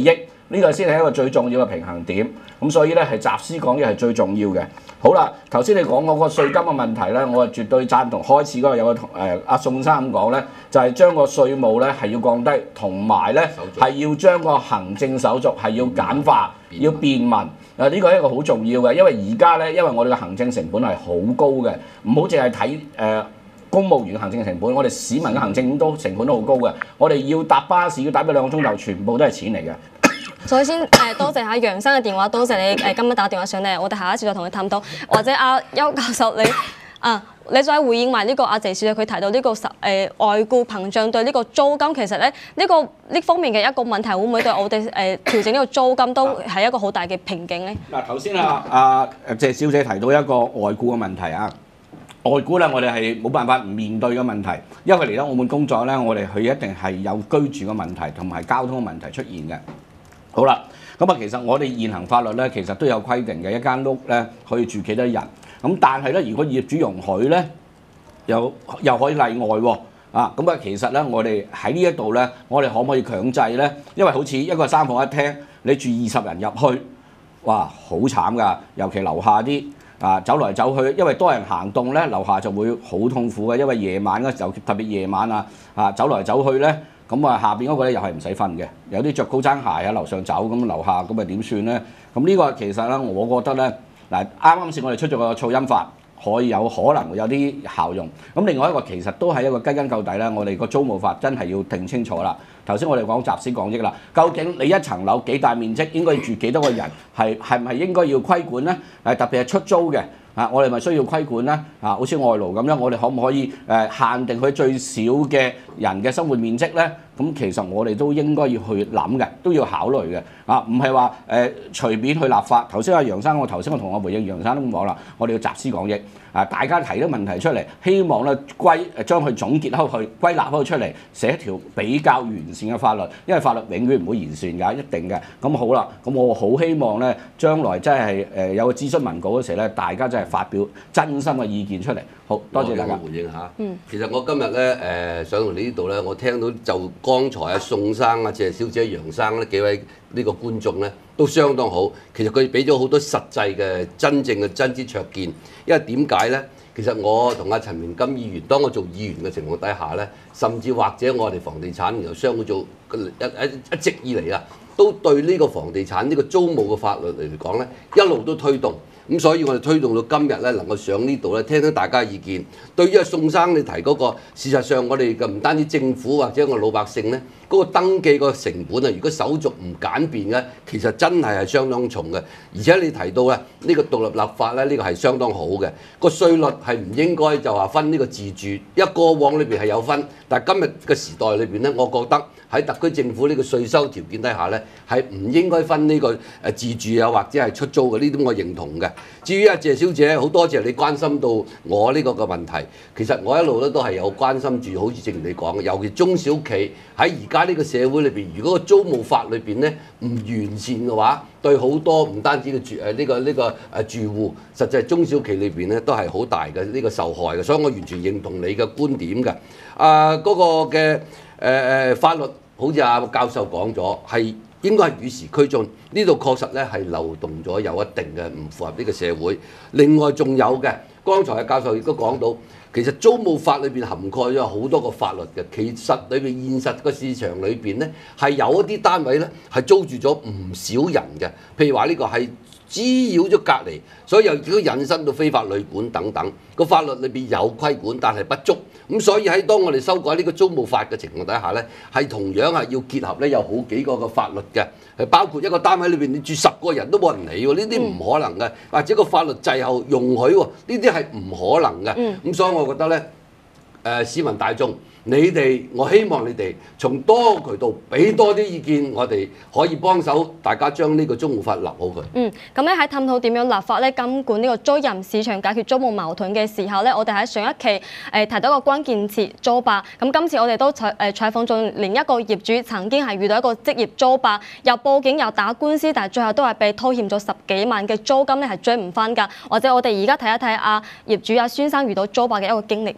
呢個先係一個最重要嘅平衡點。咁所以咧係集思廣益係最重要嘅。好啦，頭先你講嗰個稅金嘅問題咧，我係絕對贊同。開始嗰個有個同誒阿宋生咁講咧，就係將個稅務咧係要降低，同埋咧係要將個行政手續係要簡化、嗯、要便民。誒呢個係一個好重要嘅，因為而家咧，因為我哋嘅行政成本係好高嘅，唔好淨係睇誒公務員嘅行政成本，我哋市民嘅行政都成本都好高嘅。我哋要搭巴士要打俾兩個鐘頭，全部都係錢嚟嘅。 首先誒，多謝下楊生嘅電話，多謝你誒今日打電話上嚟，我哋下一次再同佢探討，或者阿邱教授你啊，你再回應埋呢個阿謝小姐佢提到呢個實誒外僱膨脹對呢個租金，其實咧呢個呢方面嘅一個問題，會唔會對我哋誒調整呢個租金都係一個好大嘅瓶頸咧？ 嗱，頭先啊阿謝小姐提到一個外僱嘅問題啊，外僱咧我哋係冇辦法唔面對嘅問題，因為嚟到澳門工作咧，我哋佢一定係有居住嘅問題同埋交通嘅問題出現嘅。好啦，咁啊，其實我哋現行法律咧，其實都有規定嘅，一間屋咧可以住幾多人。咁但係咧，如果業主容許咧，又又可以例外喎。啊，咁啊，其實咧，我哋喺呢一度咧，我哋可唔可以強制咧？因為好似一個三房一廳，你住二十人入去，哇，好慘㗎！尤其樓下啲啊，走來走去，因為多人行動咧，樓下就會好痛苦嘅，因為夜晚嗰時候特別夜晚啊，啊走來走去咧。咁啊，下邊嗰個咧又係唔使瞓嘅，有啲着高踭鞋喺樓上走，咁樓下咁啊點算咧？咁呢個其實咧，我覺得咧，嗱啱啱先我哋出咗個噪音法，可以有可能會有啲效用。咁另外一個其實都係一個歸根究底咧，我哋個租務法真係要定清楚啦。頭先我哋講集思廣益啦，究竟你一層樓幾大面積，應該要住幾多個人，係係唔係應該要規管咧？誒特別係出租嘅。啊！我哋咪需要規管咧？啊，好似外勞咁樣，我哋可唔可以誒、呃、限定佢最少嘅人嘅生活面積咧？咁其實我哋都應該要去諗嘅，都要考慮嘅。啊，唔係話誒隨便去立法。頭先阿楊生，我頭先我同我回應楊生都咁講啦，我哋要集思廣益。啊，大家提啲問題出嚟，希望咧歸誒將佢總結開去，歸納開出嚟，寫一條比較完善嘅法律。因為法律永遠唔會完善㗎，一定嘅。咁好啦，咁我好希望咧，將來真係誒有個諮詢文稿嗰時咧，大家真係發表真心嘅意見出嚟。好多謝大家。 回應下。嗯。其實我今日咧誒上到嚟呢度咧，我聽到就剛才阿宋生、阿謝小姐、楊生呢幾位呢個觀眾咧都相當好。其實佢俾咗好多實際嘅真正嘅真知灼見。因為點解咧？其實我同阿陳明金議員，當我做議員嘅情況底下咧，甚至或者我哋房地產然後商會做一一一直以嚟啊，都對呢個房地產呢個租務嘅法律嚟講咧，一路都推動。咁所以我哋推動到今日咧，能夠上呢度咧，聽聽大家嘅意見。對於阿宋生你提嗰個，事實上我哋嘅唔單止政府或者我老百姓咧，嗰個登記個成本啊，如果手續唔簡便嘅，其實真係係相當重嘅。而且你提到咧，呢個獨立立法咧，呢個係相當好嘅。個稅率係唔應該就話分呢個自住，一過往裏邊係有分，但係今日嘅時代裏邊咧，我覺得喺特區政府呢個稅收條件底下咧，係唔應該分呢個誒自住啊或者係出租嘅，呢啲我認同嘅。至於阿謝小姐，好多謝你關心到我呢個嘅問題。其實我一路咧都係有關心住，好似正如你講嘅，尤其中小企喺而家呢個社會裏邊，如果個租務法裏邊咧唔完善嘅話，對好多唔單止嘅住誒呢個呢個誒住戶，實際中小企裏邊咧都係好大嘅呢個受害嘅。所以我完全認同你嘅觀點嘅。啊，嗰個嘅誒誒法律，好似阿教授講咗係。應該係與時俱進，呢度確實咧係漏洞咗有一定嘅唔符合呢個社會。另外仲有嘅，剛才嘅教授亦都講到，其實租務法裏邊涵蓋咗好多個法律嘅。其實裏邊現實個市場裏邊咧係有一啲單位咧係租住咗唔少人嘅，譬如話呢個係滋擾咗隔離，所以又亦都引申到非法旅館等等。個法律裏邊有規管，但係不足。咁所以喺當我哋修改呢個租務法嘅情況底下咧，係同樣係要結合咧有好幾個嘅法律嘅，係包括一個單位裏邊你住十個人都冇人理喎，呢啲唔可能嘅，或者個法律滯後容許喎，呢啲係唔可能嘅。咁、嗯、所以我覺得咧，誒、呃、市民大眾。你哋，我希望你哋從多渠道俾多啲意見，我哋可以幫手大家將呢個租務法立好佢。 嗯，咁咧喺探討點樣立法咧監管呢個租賃市場解決租務矛盾嘅時候咧，我哋喺上一期誒、呃、提到一個關鍵詞租霸。咁今次我哋都採誒採訪咗另一個業主，曾經係遇到一個職業租霸，又報警又打官司，但係最後都係被拖欠咗十幾萬嘅租金咧，係追唔翻㗎。或者我哋而家睇一睇阿業主阿孫生遇到租霸嘅一個經歷。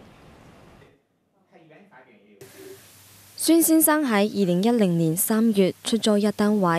孫先生喺二零一零年三月出咗一單位，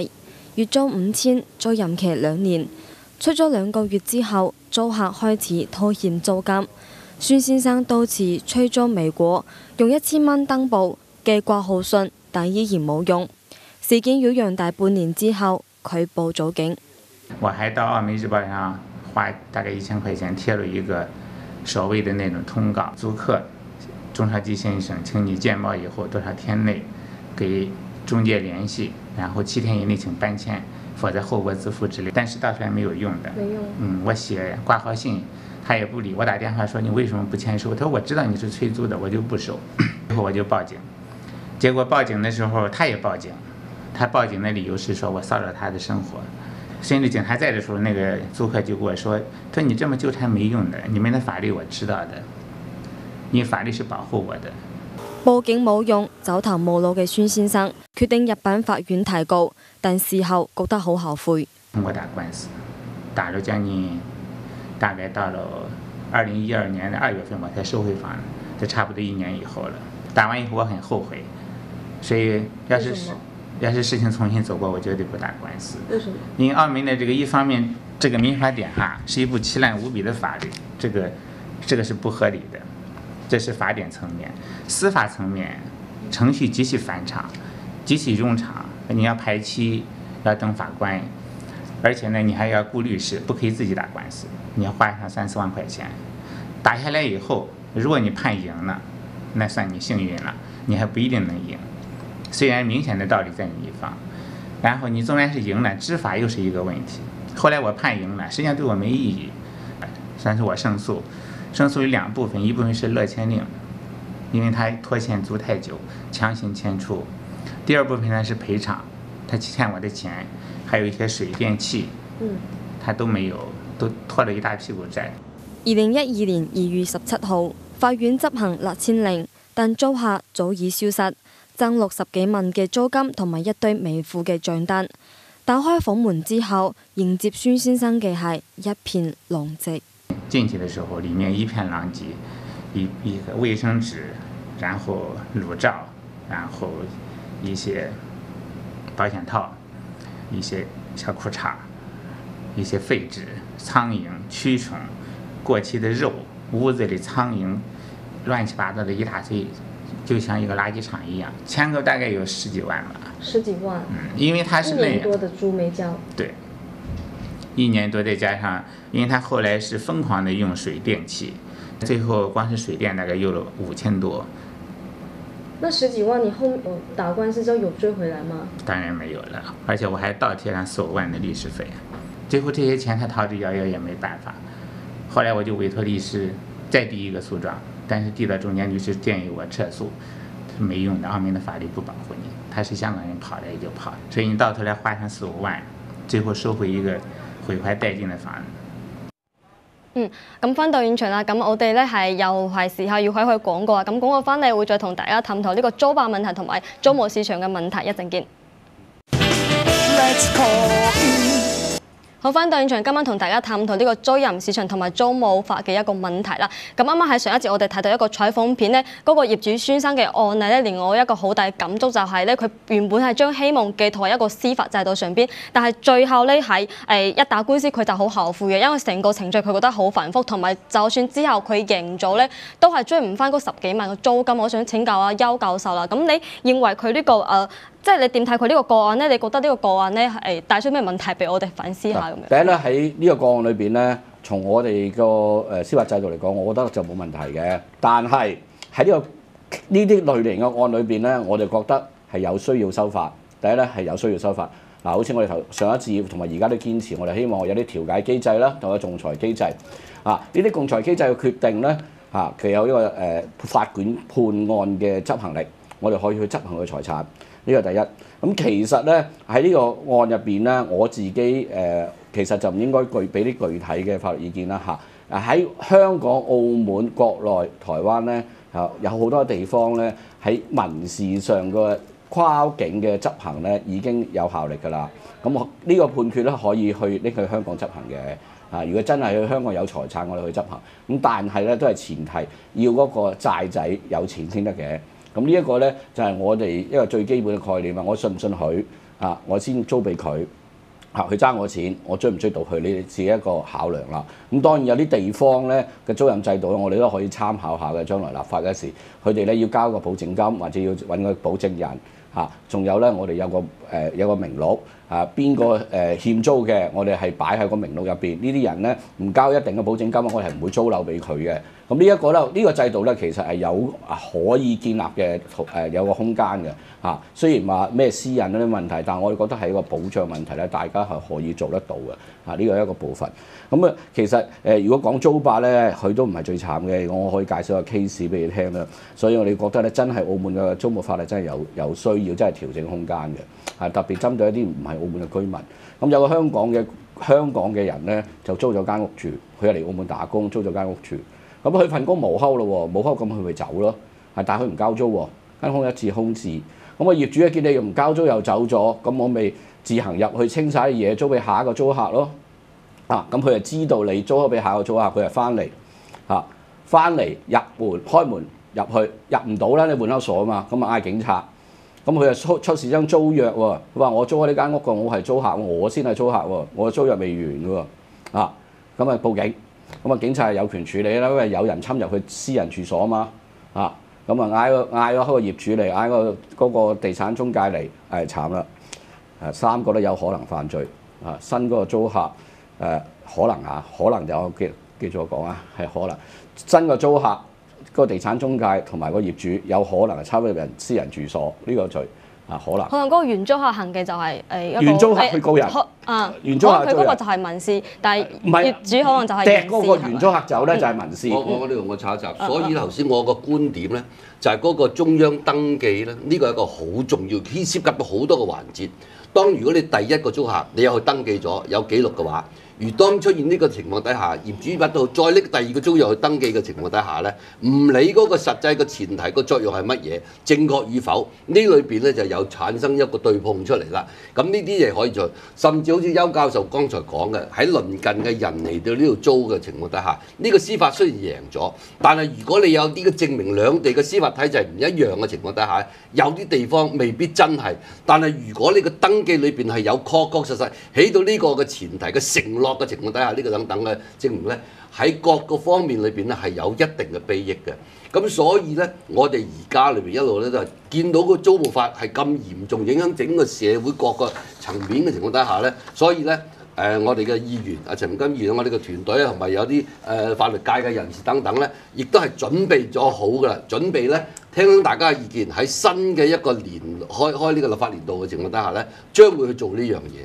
月租五千，租任期兩年。出咗兩個月之後，租客開始拖欠租金。孫先生多次催租未果，用一千蚊登報寄掛號信，但依然冇用。事件擾攘大半年之後，佢報咗警。 我還到澳門日報上花大概一千塊錢貼了一個所謂的那種通告，租客中超基先生，請你見報以後多少天內給中介聯繫，然後七天以內請搬遷，否則後果自負之類。但是到頭來沒有用的。沒用。嗯，我寫掛號信，他也不理。我打電話說你為什麼不簽收？他說我知道你是催租的，我就不收。最後我就報警，結果報警的時候他也報警，他報警的理由是說我騷擾他的生活。甚至警察在的時候，那個租客就跟我說：“他說你這麼糾纏沒用的，你們的法律我知道的，因為法律是保護我的。” 報警冇用，走投無路嘅孫先生決定入稟法院提告，但事後覺得好後悔。 通過打官司，打了將近，大概到了二零一二年的二月份，我才收回房，這差不多一年以後了。打完以後我很後悔，所以要是要是事情重新走過，我絕對不打官司。為什麼？因為澳門的這個一方面，這個民法典哈是一部奇爛無比的法律，這個這個是不合理的。這是法典層面，司法層面程序極其繁長，極其冗長，你要排期，要等法官，而且呢，你還要雇律師，不可以自己打官司，你要花上三四萬塊錢。打下來以後，如果你判贏了，那算你幸運了，你還不一定能贏。雖然明顯的道理在你一方，然後你縱然是贏了，執法又是一個問題。後來我判贏了，實際上對我沒意義，算是我勝訴。勝訴有兩部分，一部分是勒遷令，因為他拖欠租太久，強行遷出；第二部分呢是賠償，他欠我的錢，還有一些水電氣，嗯，他都沒有，都拖了一大屁股債。 二零一二年二月十七號，法院執行勒遷令，但租客早已消失，爭六十幾萬嘅租金同埋一堆未付嘅帳單。打開房門之後，迎接孫先生嘅係一片狼藉。 進去的時候，裡面一片狼藉，一一個衛生紙，然後乳罩，然後一些保險套，一些小褲衩，一些廢紙、蒼蠅、蛆蟲、過期的肉，屋子裡蒼蠅亂七八糟的一大堆，就像一個垃圾場一樣。欠個大概有十幾萬吧。十幾萬。嗯，因為他是那樣。一年多的租沒交。對。一年多再加上，因為他後來是瘋狂的用水電氣，最後光是水電大概用了五千多。 那十幾萬你後打官司之後有追回來嗎？ 當然沒有了，而且我還倒貼上四五萬的律師費，最後這些錢他逃之夭夭也沒辦法。後來我就委託律師再遞一個訴狀，但是遞到中間律師建議我撤訴，是沒用的，澳門的法律不保護你，他是香港人跑來就跑，所以你到頭來花上四五萬，最後收回一個毀壞殆盡嘅房子。 嗯，咁翻到現場啦，咁我哋咧係又係時候要開開廣告啊！咁廣告翻嚟會再同大家探討呢個租霸問題同埋租務市場嘅問題，一陣見。好，翻到現場，今晚同大家探討呢個租賃市場同埋租務法嘅一個問題啦。咁啱啱喺上一節我哋睇到一個採訪片咧，嗰、那個業主孫生嘅案例咧，令我一個好大感觸就係咧，佢原本係將希望寄託喺一個司法制度上邊，但係最後咧喺誒一打官司佢就好後悔嘅，因為成個程序佢覺得好繁複，同埋就算之後佢贏咗咧，都係追唔翻嗰十幾萬嘅租金。我想請教阿邱教授啦，咁你認為佢呢、這個誒？呃即係你點睇佢呢個個案咧？你覺得呢個個案咧係帶出咩問題俾我哋反思下咁樣？ 第一咧喺呢個個案裏邊咧，從我哋個誒司法制度嚟講，我覺得就冇問題嘅。但係喺呢個呢啲類型嘅案裏邊咧，我哋覺得係有需要修法。第一咧係有需要修法。嗱，好似我哋頭上一次同埋而家都堅持，我哋希望有啲調解機制啦，同埋仲裁機制。啊，呢啲仲裁機制嘅決定咧，啊，佢有呢個誒法院判案嘅執行力，我哋可以去執行佢財產。呢個第一，咁其實咧喺呢個案入邊咧，我自己誒、呃、其實就唔應該具俾啲具體嘅法律意見啦嚇。喺香港、澳門、國內、台灣咧，啊有好多地方咧喺民事上嘅跨境嘅執行咧已經有效力㗎啦。咁我呢個判決咧可以去拎去香港執行嘅。啊，如果真係去香港有財產，我哋去執行。咁但係咧都係前提要嗰個債仔有錢先得嘅。咁呢一個咧就係我哋一個最基本嘅概念啊！我信唔信佢啊？我先租俾佢嚇佢爭我錢，我追唔追到佢？你哋自己一個考量啦。咁當然有啲地方咧嘅租賃制度我哋都可以參考下嘅。將來立法嗰時，佢哋咧要交個保證金，或者要揾個保證人嚇。仲有咧，我哋有個誒、呃、有個名錄啊，邊個誒欠租嘅，我哋係擺喺個名錄入邊。呢啲人咧唔交一定嘅保證金，我哋係唔會租樓俾佢嘅。咁呢一個咧，呢、呢個制度咧其實係有可以建立嘅誒、呃、有個空間嘅嚇。雖然話咩私隱嗰啲問題，但係我哋覺得係一個保障問題咧，大家係可以做得到嘅嚇。呢個係一個部分。咁啊，其實誒、呃、如果講租霸咧，佢都唔係最慘嘅。我可以介紹個 case 俾你聽啦。所以我哋覺得咧，真係澳門嘅租務法例真係有有需要，真係調整空間嘅。係特別針對一啲唔係澳門嘅居民。咁有個香港嘅香港嘅人咧，就租咗間屋住，佢係嚟澳門打工，租咗間屋住。咁佢份工冇睺咯喎，冇睺咁佢咪走咯。係，但係佢唔交租喎，間空一次空置。咁個業主一見你又唔交租又走咗，咁我咪自行入去清晒啲嘢租俾下一個租客咯。啊，咁佢就知道你租咗俾下一個租客，佢就翻嚟嚇，翻嚟入門開門入去，入唔到啦，你門口鎖啊嘛，咁啊嗌警察。咁佢就出出示張租約喎，佢話我租咗呢間屋個，我係租客，我先係租客喎，我嘅租約未完嘅喎。啊，咁啊報警。咁啊，警察係有權處理啦，因為有人侵入佢私人住所啊嘛，啊，咁啊嗌個嗌咗個業主嚟，嗌個嗰個地產中介嚟，係慘啦，誒三個都有可能犯罪，啊新嗰個租客誒、呃、可能啊，可能就我記記住我講啊，係可能新個租客、嗰個地產中介同埋個業主有可能係侵入人私人住所呢、呢個罪。啊，可能可能嗰個原租客行嘅就係誒一個原租客去告人， 啊， 原租客佢嗰個就係民事，但係業主可能就係掟嗰個原租客走咧就係民事。 我我呢度我插一插，所以頭先我個觀點咧就係嗰個中央登記咧，呢個係一個好重要，牽涉及到好多個環節。當如果你第一個租客你有去登記咗有記錄嘅話，如當出現呢個情況底下，業主不到再拎第二個租約去登記嘅情況底下咧，唔理嗰個實際嘅前提個作用係乜嘢，正確與否，呢裏邊咧就有產生一個對碰出嚟啦。咁呢啲嘢可以做，甚至好似邱教授剛才講嘅，喺鄰近嘅人嚟到呢度租嘅情況底下，呢個司法雖然贏咗，但係如果你有啲嘅證明兩地嘅司法體制唔一樣嘅情況底下，有啲地方未必真係。但係如果你個登記裏邊係有確確實實起到呢個嘅前提嘅承諾嘅情況底下，呢個等等嘅證明咧，喺各個方面裏邊咧係有一定嘅裨益嘅。咁所以咧，我哋而家裏邊一路咧都係見到個租務法係咁嚴重影響整個社會各個層面嘅情況底下咧，所以咧誒、呃，我哋嘅議員啊陳金議員，我哋嘅團隊同埋有啲誒、呃、法律界嘅人士等等咧，亦都係準備咗好㗎啦，準備咧聽聽大家嘅意見，喺新嘅一個年開開呢個立法年度嘅情況底下咧，將會去做呢樣嘢。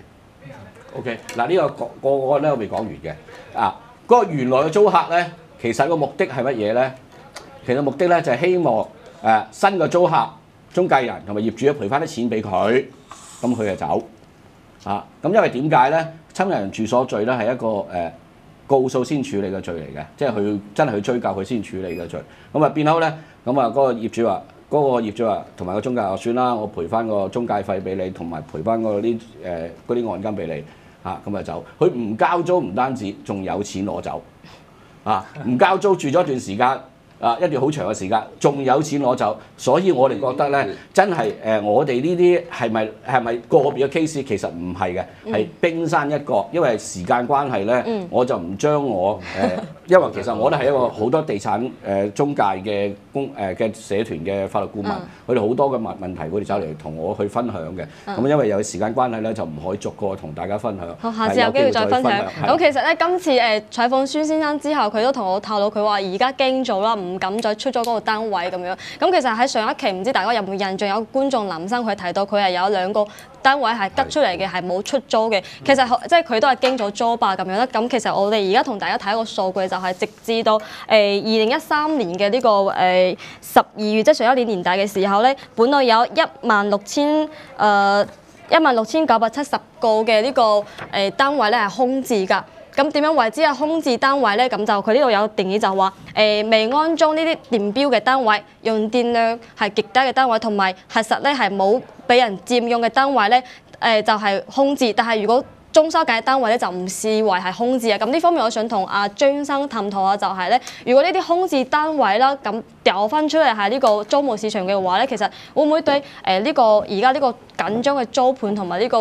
OK， 嗱呢個個個案咧我未講完嘅，啊嗰、那個原來嘅租客咧，其實個目的係乜嘢咧？其實目的咧就係、是、希望誒、呃、新嘅租客、中介人同埋業主咧賠翻啲錢俾佢，咁佢就走，啊咁因為點解咧？侵入人住所罪咧係一個誒、呃、告訴先處理嘅罪嚟嘅，即係佢真係去追究佢先處理嘅罪。咁啊變後咧，咁啊嗰個業主話。嗰個業主話，同埋個中介話算啦，我賠翻個中介費俾你，同埋賠翻嗰啲誒嗰啲按金俾你，嚇咁啊走。佢唔交租唔單止，仲有錢攞走，啊唔交租住咗一段時間，啊一段好長嘅時間，仲有錢攞走。所以我哋覺得咧，真係誒、呃、我哋呢啲係咪係咪個別嘅 case？其實唔係嘅，係冰山一角。因為時間關係咧，嗯、我就唔將我誒、呃，因為其實我都係一個好多地產誒、呃、中介嘅公誒嘅社團嘅法律顧問，佢哋好多嘅問問題，佢哋走嚟同我去分享嘅。咁、嗯、因為有時間關係咧，就唔可以逐個同大家分享。 好，下次有機會再分享。咁其實咧，今次誒採訪孫先生之後，佢都同我透露，佢話而家驚咗啦，唔敢再出咗嗰個單位咁樣。咁其實喺上一期唔知大家有冇印象，有觀眾林生佢提到佢係有兩個單位係得出嚟嘅，係冇出租嘅。其實即係佢都係驚咗租霸咁樣啦。咁其實我哋而家同大家睇一個數據，就係直至到誒二零一三年嘅呢個誒十二月，即係上一年年底嘅時候咧，本來有一萬六千誒一萬六千九百七十個嘅呢個誒單位咧係空置㗎。咁點樣為之係空置單位咧？咁就佢呢度有定義就話誒、呃、未安裝呢啲電錶嘅單位，用電量係極低嘅單位，同埋核實咧係冇俾人佔用嘅單位咧，誒、呃、就係、是、空置。但係如果中收緊嘅單位咧就唔視為係空置啊。咁呢方面我想同阿張生探討下，就係咧，如果呢啲空置單位啦，咁掉翻出嚟係呢個租務市場嘅話咧，其實會唔會對誒呢、呃這個而家呢個緊張嘅租盤同埋呢個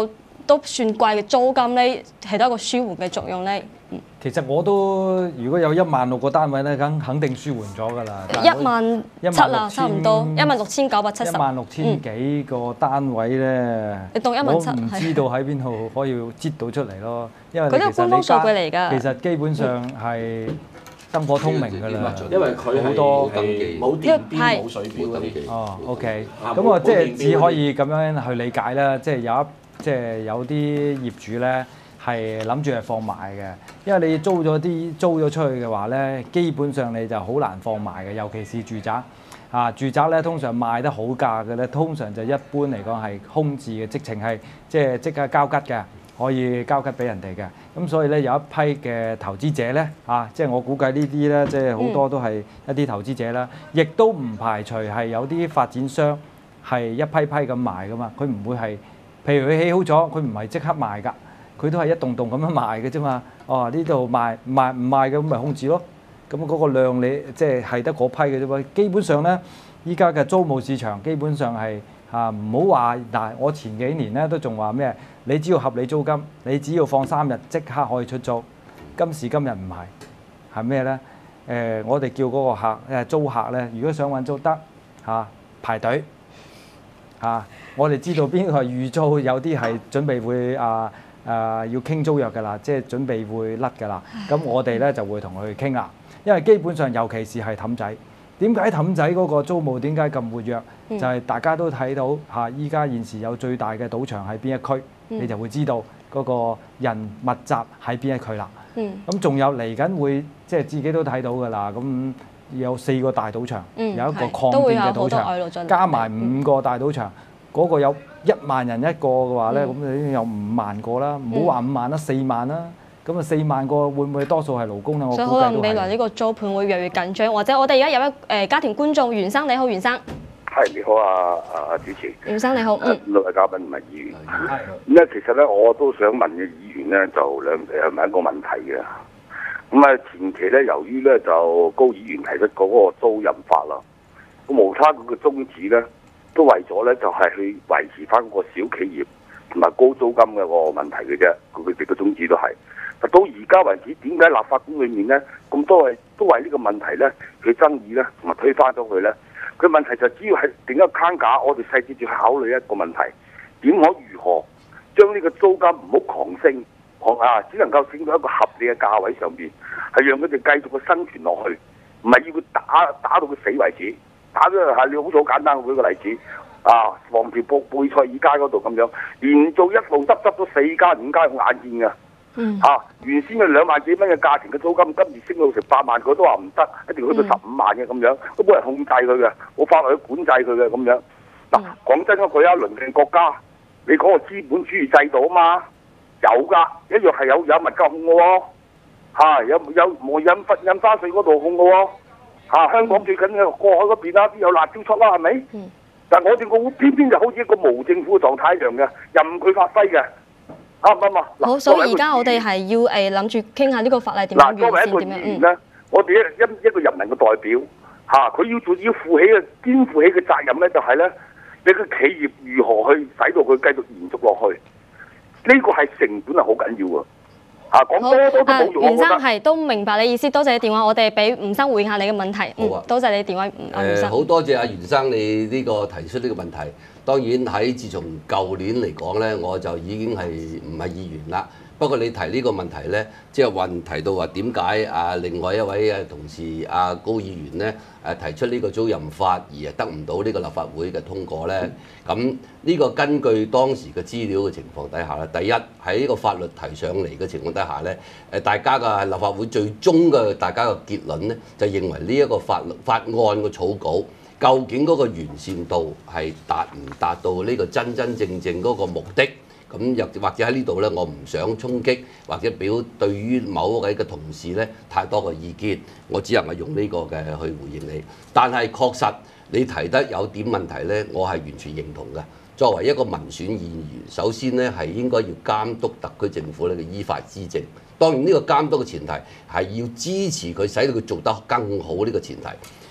都算貴嘅租金咧，起到一個舒緩嘅作用咧？嗯， 其實我都如果有一萬六個單位咧，咁肯定舒緩咗㗎啦。 一萬七啦，差唔多一萬六千九百七十。 一萬六千幾個單位咧， 你當一萬七， 我唔知道喺邊度可以擠到出嚟咯。因為佢都係官方數據嚟㗎。 其實基本上係燈火通明㗎啦， 因為佢好多係冇電錶冇水錶嗰啲。 哦 ，OK，咁我即係只可以咁樣去理解啦。即係有一即係有啲業主咧係諗住係放賣嘅，因為你租咗啲租咗出去嘅話咧，基本上你就好難放賣嘅，尤其是住宅。啊，住宅咧通常賣得好價嘅咧，通常就一般嚟講係空置嘅，直情係即係即刻交吉嘅。可以交給俾人哋嘅，咁所以咧有一批嘅投資者咧，啊，即係我估計呢啲咧，即係好多都係一啲投資者啦，亦都唔排除係有啲發展商係一批批咁賣噶嘛，佢唔會係，譬如佢起好咗，佢唔係即刻賣㗎，佢都係一棟棟咁樣賣嘅啫嘛。哦，呢度賣唔賣唔賣嘅咁咪空置咯，咁嗰個量你即係係得嗰批嘅啫嘛。基本上咧，依家嘅租務市場基本上係。啊，唔好話嗱，我前幾年咧都仲話咩？你只要合理租金，你只要放三日即刻可以出租。今時今日唔係，係咩咧？誒、呃，我哋叫嗰個客誒租客咧，如果想揾租得嚇、啊、排隊嚇、啊，我哋知道邊個係預租，有啲係準備會啊啊要傾租約㗎啦，即係準備會甩㗎啦。咁我哋咧就會同佢傾啦，因為基本上尤其是係氹仔。點解氹仔嗰個租務點解咁活躍？嗯、就係大家都睇到嚇，依、啊、家現時有最大嘅賭場喺邊一區，嗯、你就會知道嗰個人密集喺邊一區啦。咁仲、嗯、有嚟緊會即係自己都睇到㗎啦。咁有四個大賭場，嗯、有一個擴建嘅賭場，加埋五個大賭場，嗰、嗯、個有一萬人一個嘅話咧，咁、嗯、你已經有五萬個啦。唔好話五萬啦，四萬啦。咁啊，四萬個會唔會多數係勞工咧？我估計都係。所以可能未來呢個租盤會越嚟越緊張，或者我哋而家有一誒家庭觀眾，袁生你好，袁生。 係你好啊，啊主持。 袁生你好，嗯。 兩位嘉賓唔係議員。係。咁咧，其實咧，我都想問嘅議員咧，就兩係咪一個問題嘅？咁啊，前期咧，由於咧就高議員提出過嗰個租賃法啦，咁無差佢嘅宗旨咧，都為咗咧就係去維持翻嗰個小企業同埋高租金嘅個問題嘅啫。佢哋嘅宗旨都係。到而家為止，點解立法會裏面咧咁多係都為呢個問題咧佢爭議咧，同埋推翻咗佢咧？佢問題就主要係定一個框架，我哋細節住去考慮一個問題：點可如何將呢個租金唔好狂升，啊，只能夠升到一個合理嘅價位上邊，係讓佢哋繼續去生存落去，唔係要佢打打到佢死為止。打咗係你好似好簡單，舉個例子啊，黃條布貝塞爾街嗰度咁樣，連做一路執執咗四家五家，我眼見㗎。嗯，嚇、啊，原先嘅兩萬幾蚊嘅價錢嘅租金，今次升到成八萬，佢都話唔得，一定要去到十五萬嘅咁樣，都冇人控制佢嘅，冇法律去管制佢嘅咁樣。嗱、啊，講真嗰句啊，鄰近國家，你講個資本主義制度啊嘛，有㗎，一樣係有有物價控嘅喎，嚇，有有冇印花印花稅嗰度控嘅喎，嚇、啊，香港最近嘅過海嗰邊啦，邊有辣椒出啦，係咪？嗯。但係我哋個偏偏就好似一個無政府嘅狀態一樣嘅，任佢發揮嘅。啱唔啱啊？ 好，所以而家我哋係要誒諗住傾下呢個法例點樣完善點樣。嗱，作為一個議員咧，嗯、我哋一一一個人民嘅代表嚇，佢、啊、要做要負起嘅肩負起嘅責任咧，就係咧，你個企業如何去使到佢繼續延續落去？呢、這個係成本係好緊要啊！嚇，講多多都冇用。 袁生係都明白你意思，多謝你電話，我哋俾吳生回應下你嘅問題。嗯、好啊，多謝你電話，吳吳生。 好多謝阿袁生你呢個提出呢個問題。當然喺自從舊年嚟講咧，我就已經係唔係議員啦。不過你提呢個問題咧，即係話提到話點解啊另外一位嘅同事阿高議員咧誒提出呢個租賃法而係得唔到呢個立法會嘅通過咧？咁呢個根據當時嘅資料嘅情況底下咧，第一喺呢個法律提上嚟嘅情況底下咧，誒大家嘅立法會最終嘅大家嘅結論咧，就認為呢一個法律法案嘅草稿，究竟嗰個完善度係達唔達到呢個真真正正嗰個目的？咁又或者喺呢度咧，我唔想衝擊或者表對於某一位嘅同事咧太多嘅意見，我只能係用呢個嘅去回應你。但係確實你提得有點問題咧，我係完全認同嘅。作為一個民選議員，首先咧係應該要監督特區政府咧嘅依法施政。當然呢個監督嘅前提係要支持佢，使到佢做得更好呢個前提。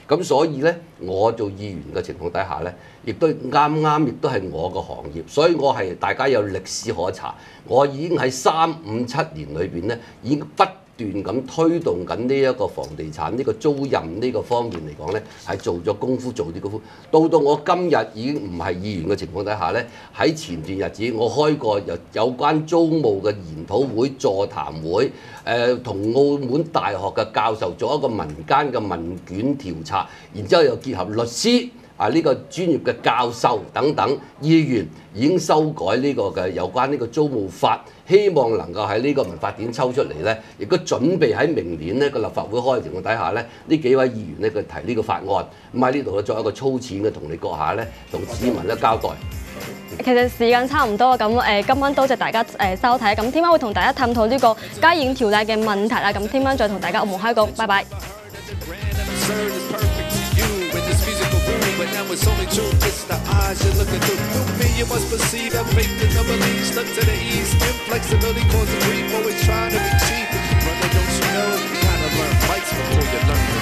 咁所以呢，我做議員嘅情況底下呢，亦都啱啱亦都係我個行業，所以我係大家有歷史可查。我已經喺三五七年裏邊呢，已經不斷咁推動緊呢一個房地產呢、呢個租賃呢個方面嚟講呢，係做咗功夫，做啲功夫。到到我今日已經唔係議員嘅情況底下呢，喺前段日子我開過有有關租務嘅研討會、座談會，誒、呃、同澳門大學嘅教授做一個民間嘅問卷調查，然之後又結合律師。啊！呢個專業嘅教授等等議員已經修改呢個嘅有關呢個租務法，希望能夠喺呢個文法典抽出嚟呢，亦都準備喺明年呢個立法會開嘅情況底下呢，呢幾位議員呢，佢提呢個法案，咁喺呢度咧作一個粗淺嘅同你閣下呢，同市民咧交代。 其實時間差唔多，咁誒今晚多謝大家誒收睇，咁聽晚會同大家探討呢個加染條例嘅問題啦，咁聽晚再同大家澳門開講，拜拜。But now it's only true, it's the eyes you're looking through. Through me, you must perceive that fake and never leave. Stuck to the east, inflexibility causes grief. Always trying to be cheap. Brother, don't you know? You gotta learn fights before you learn.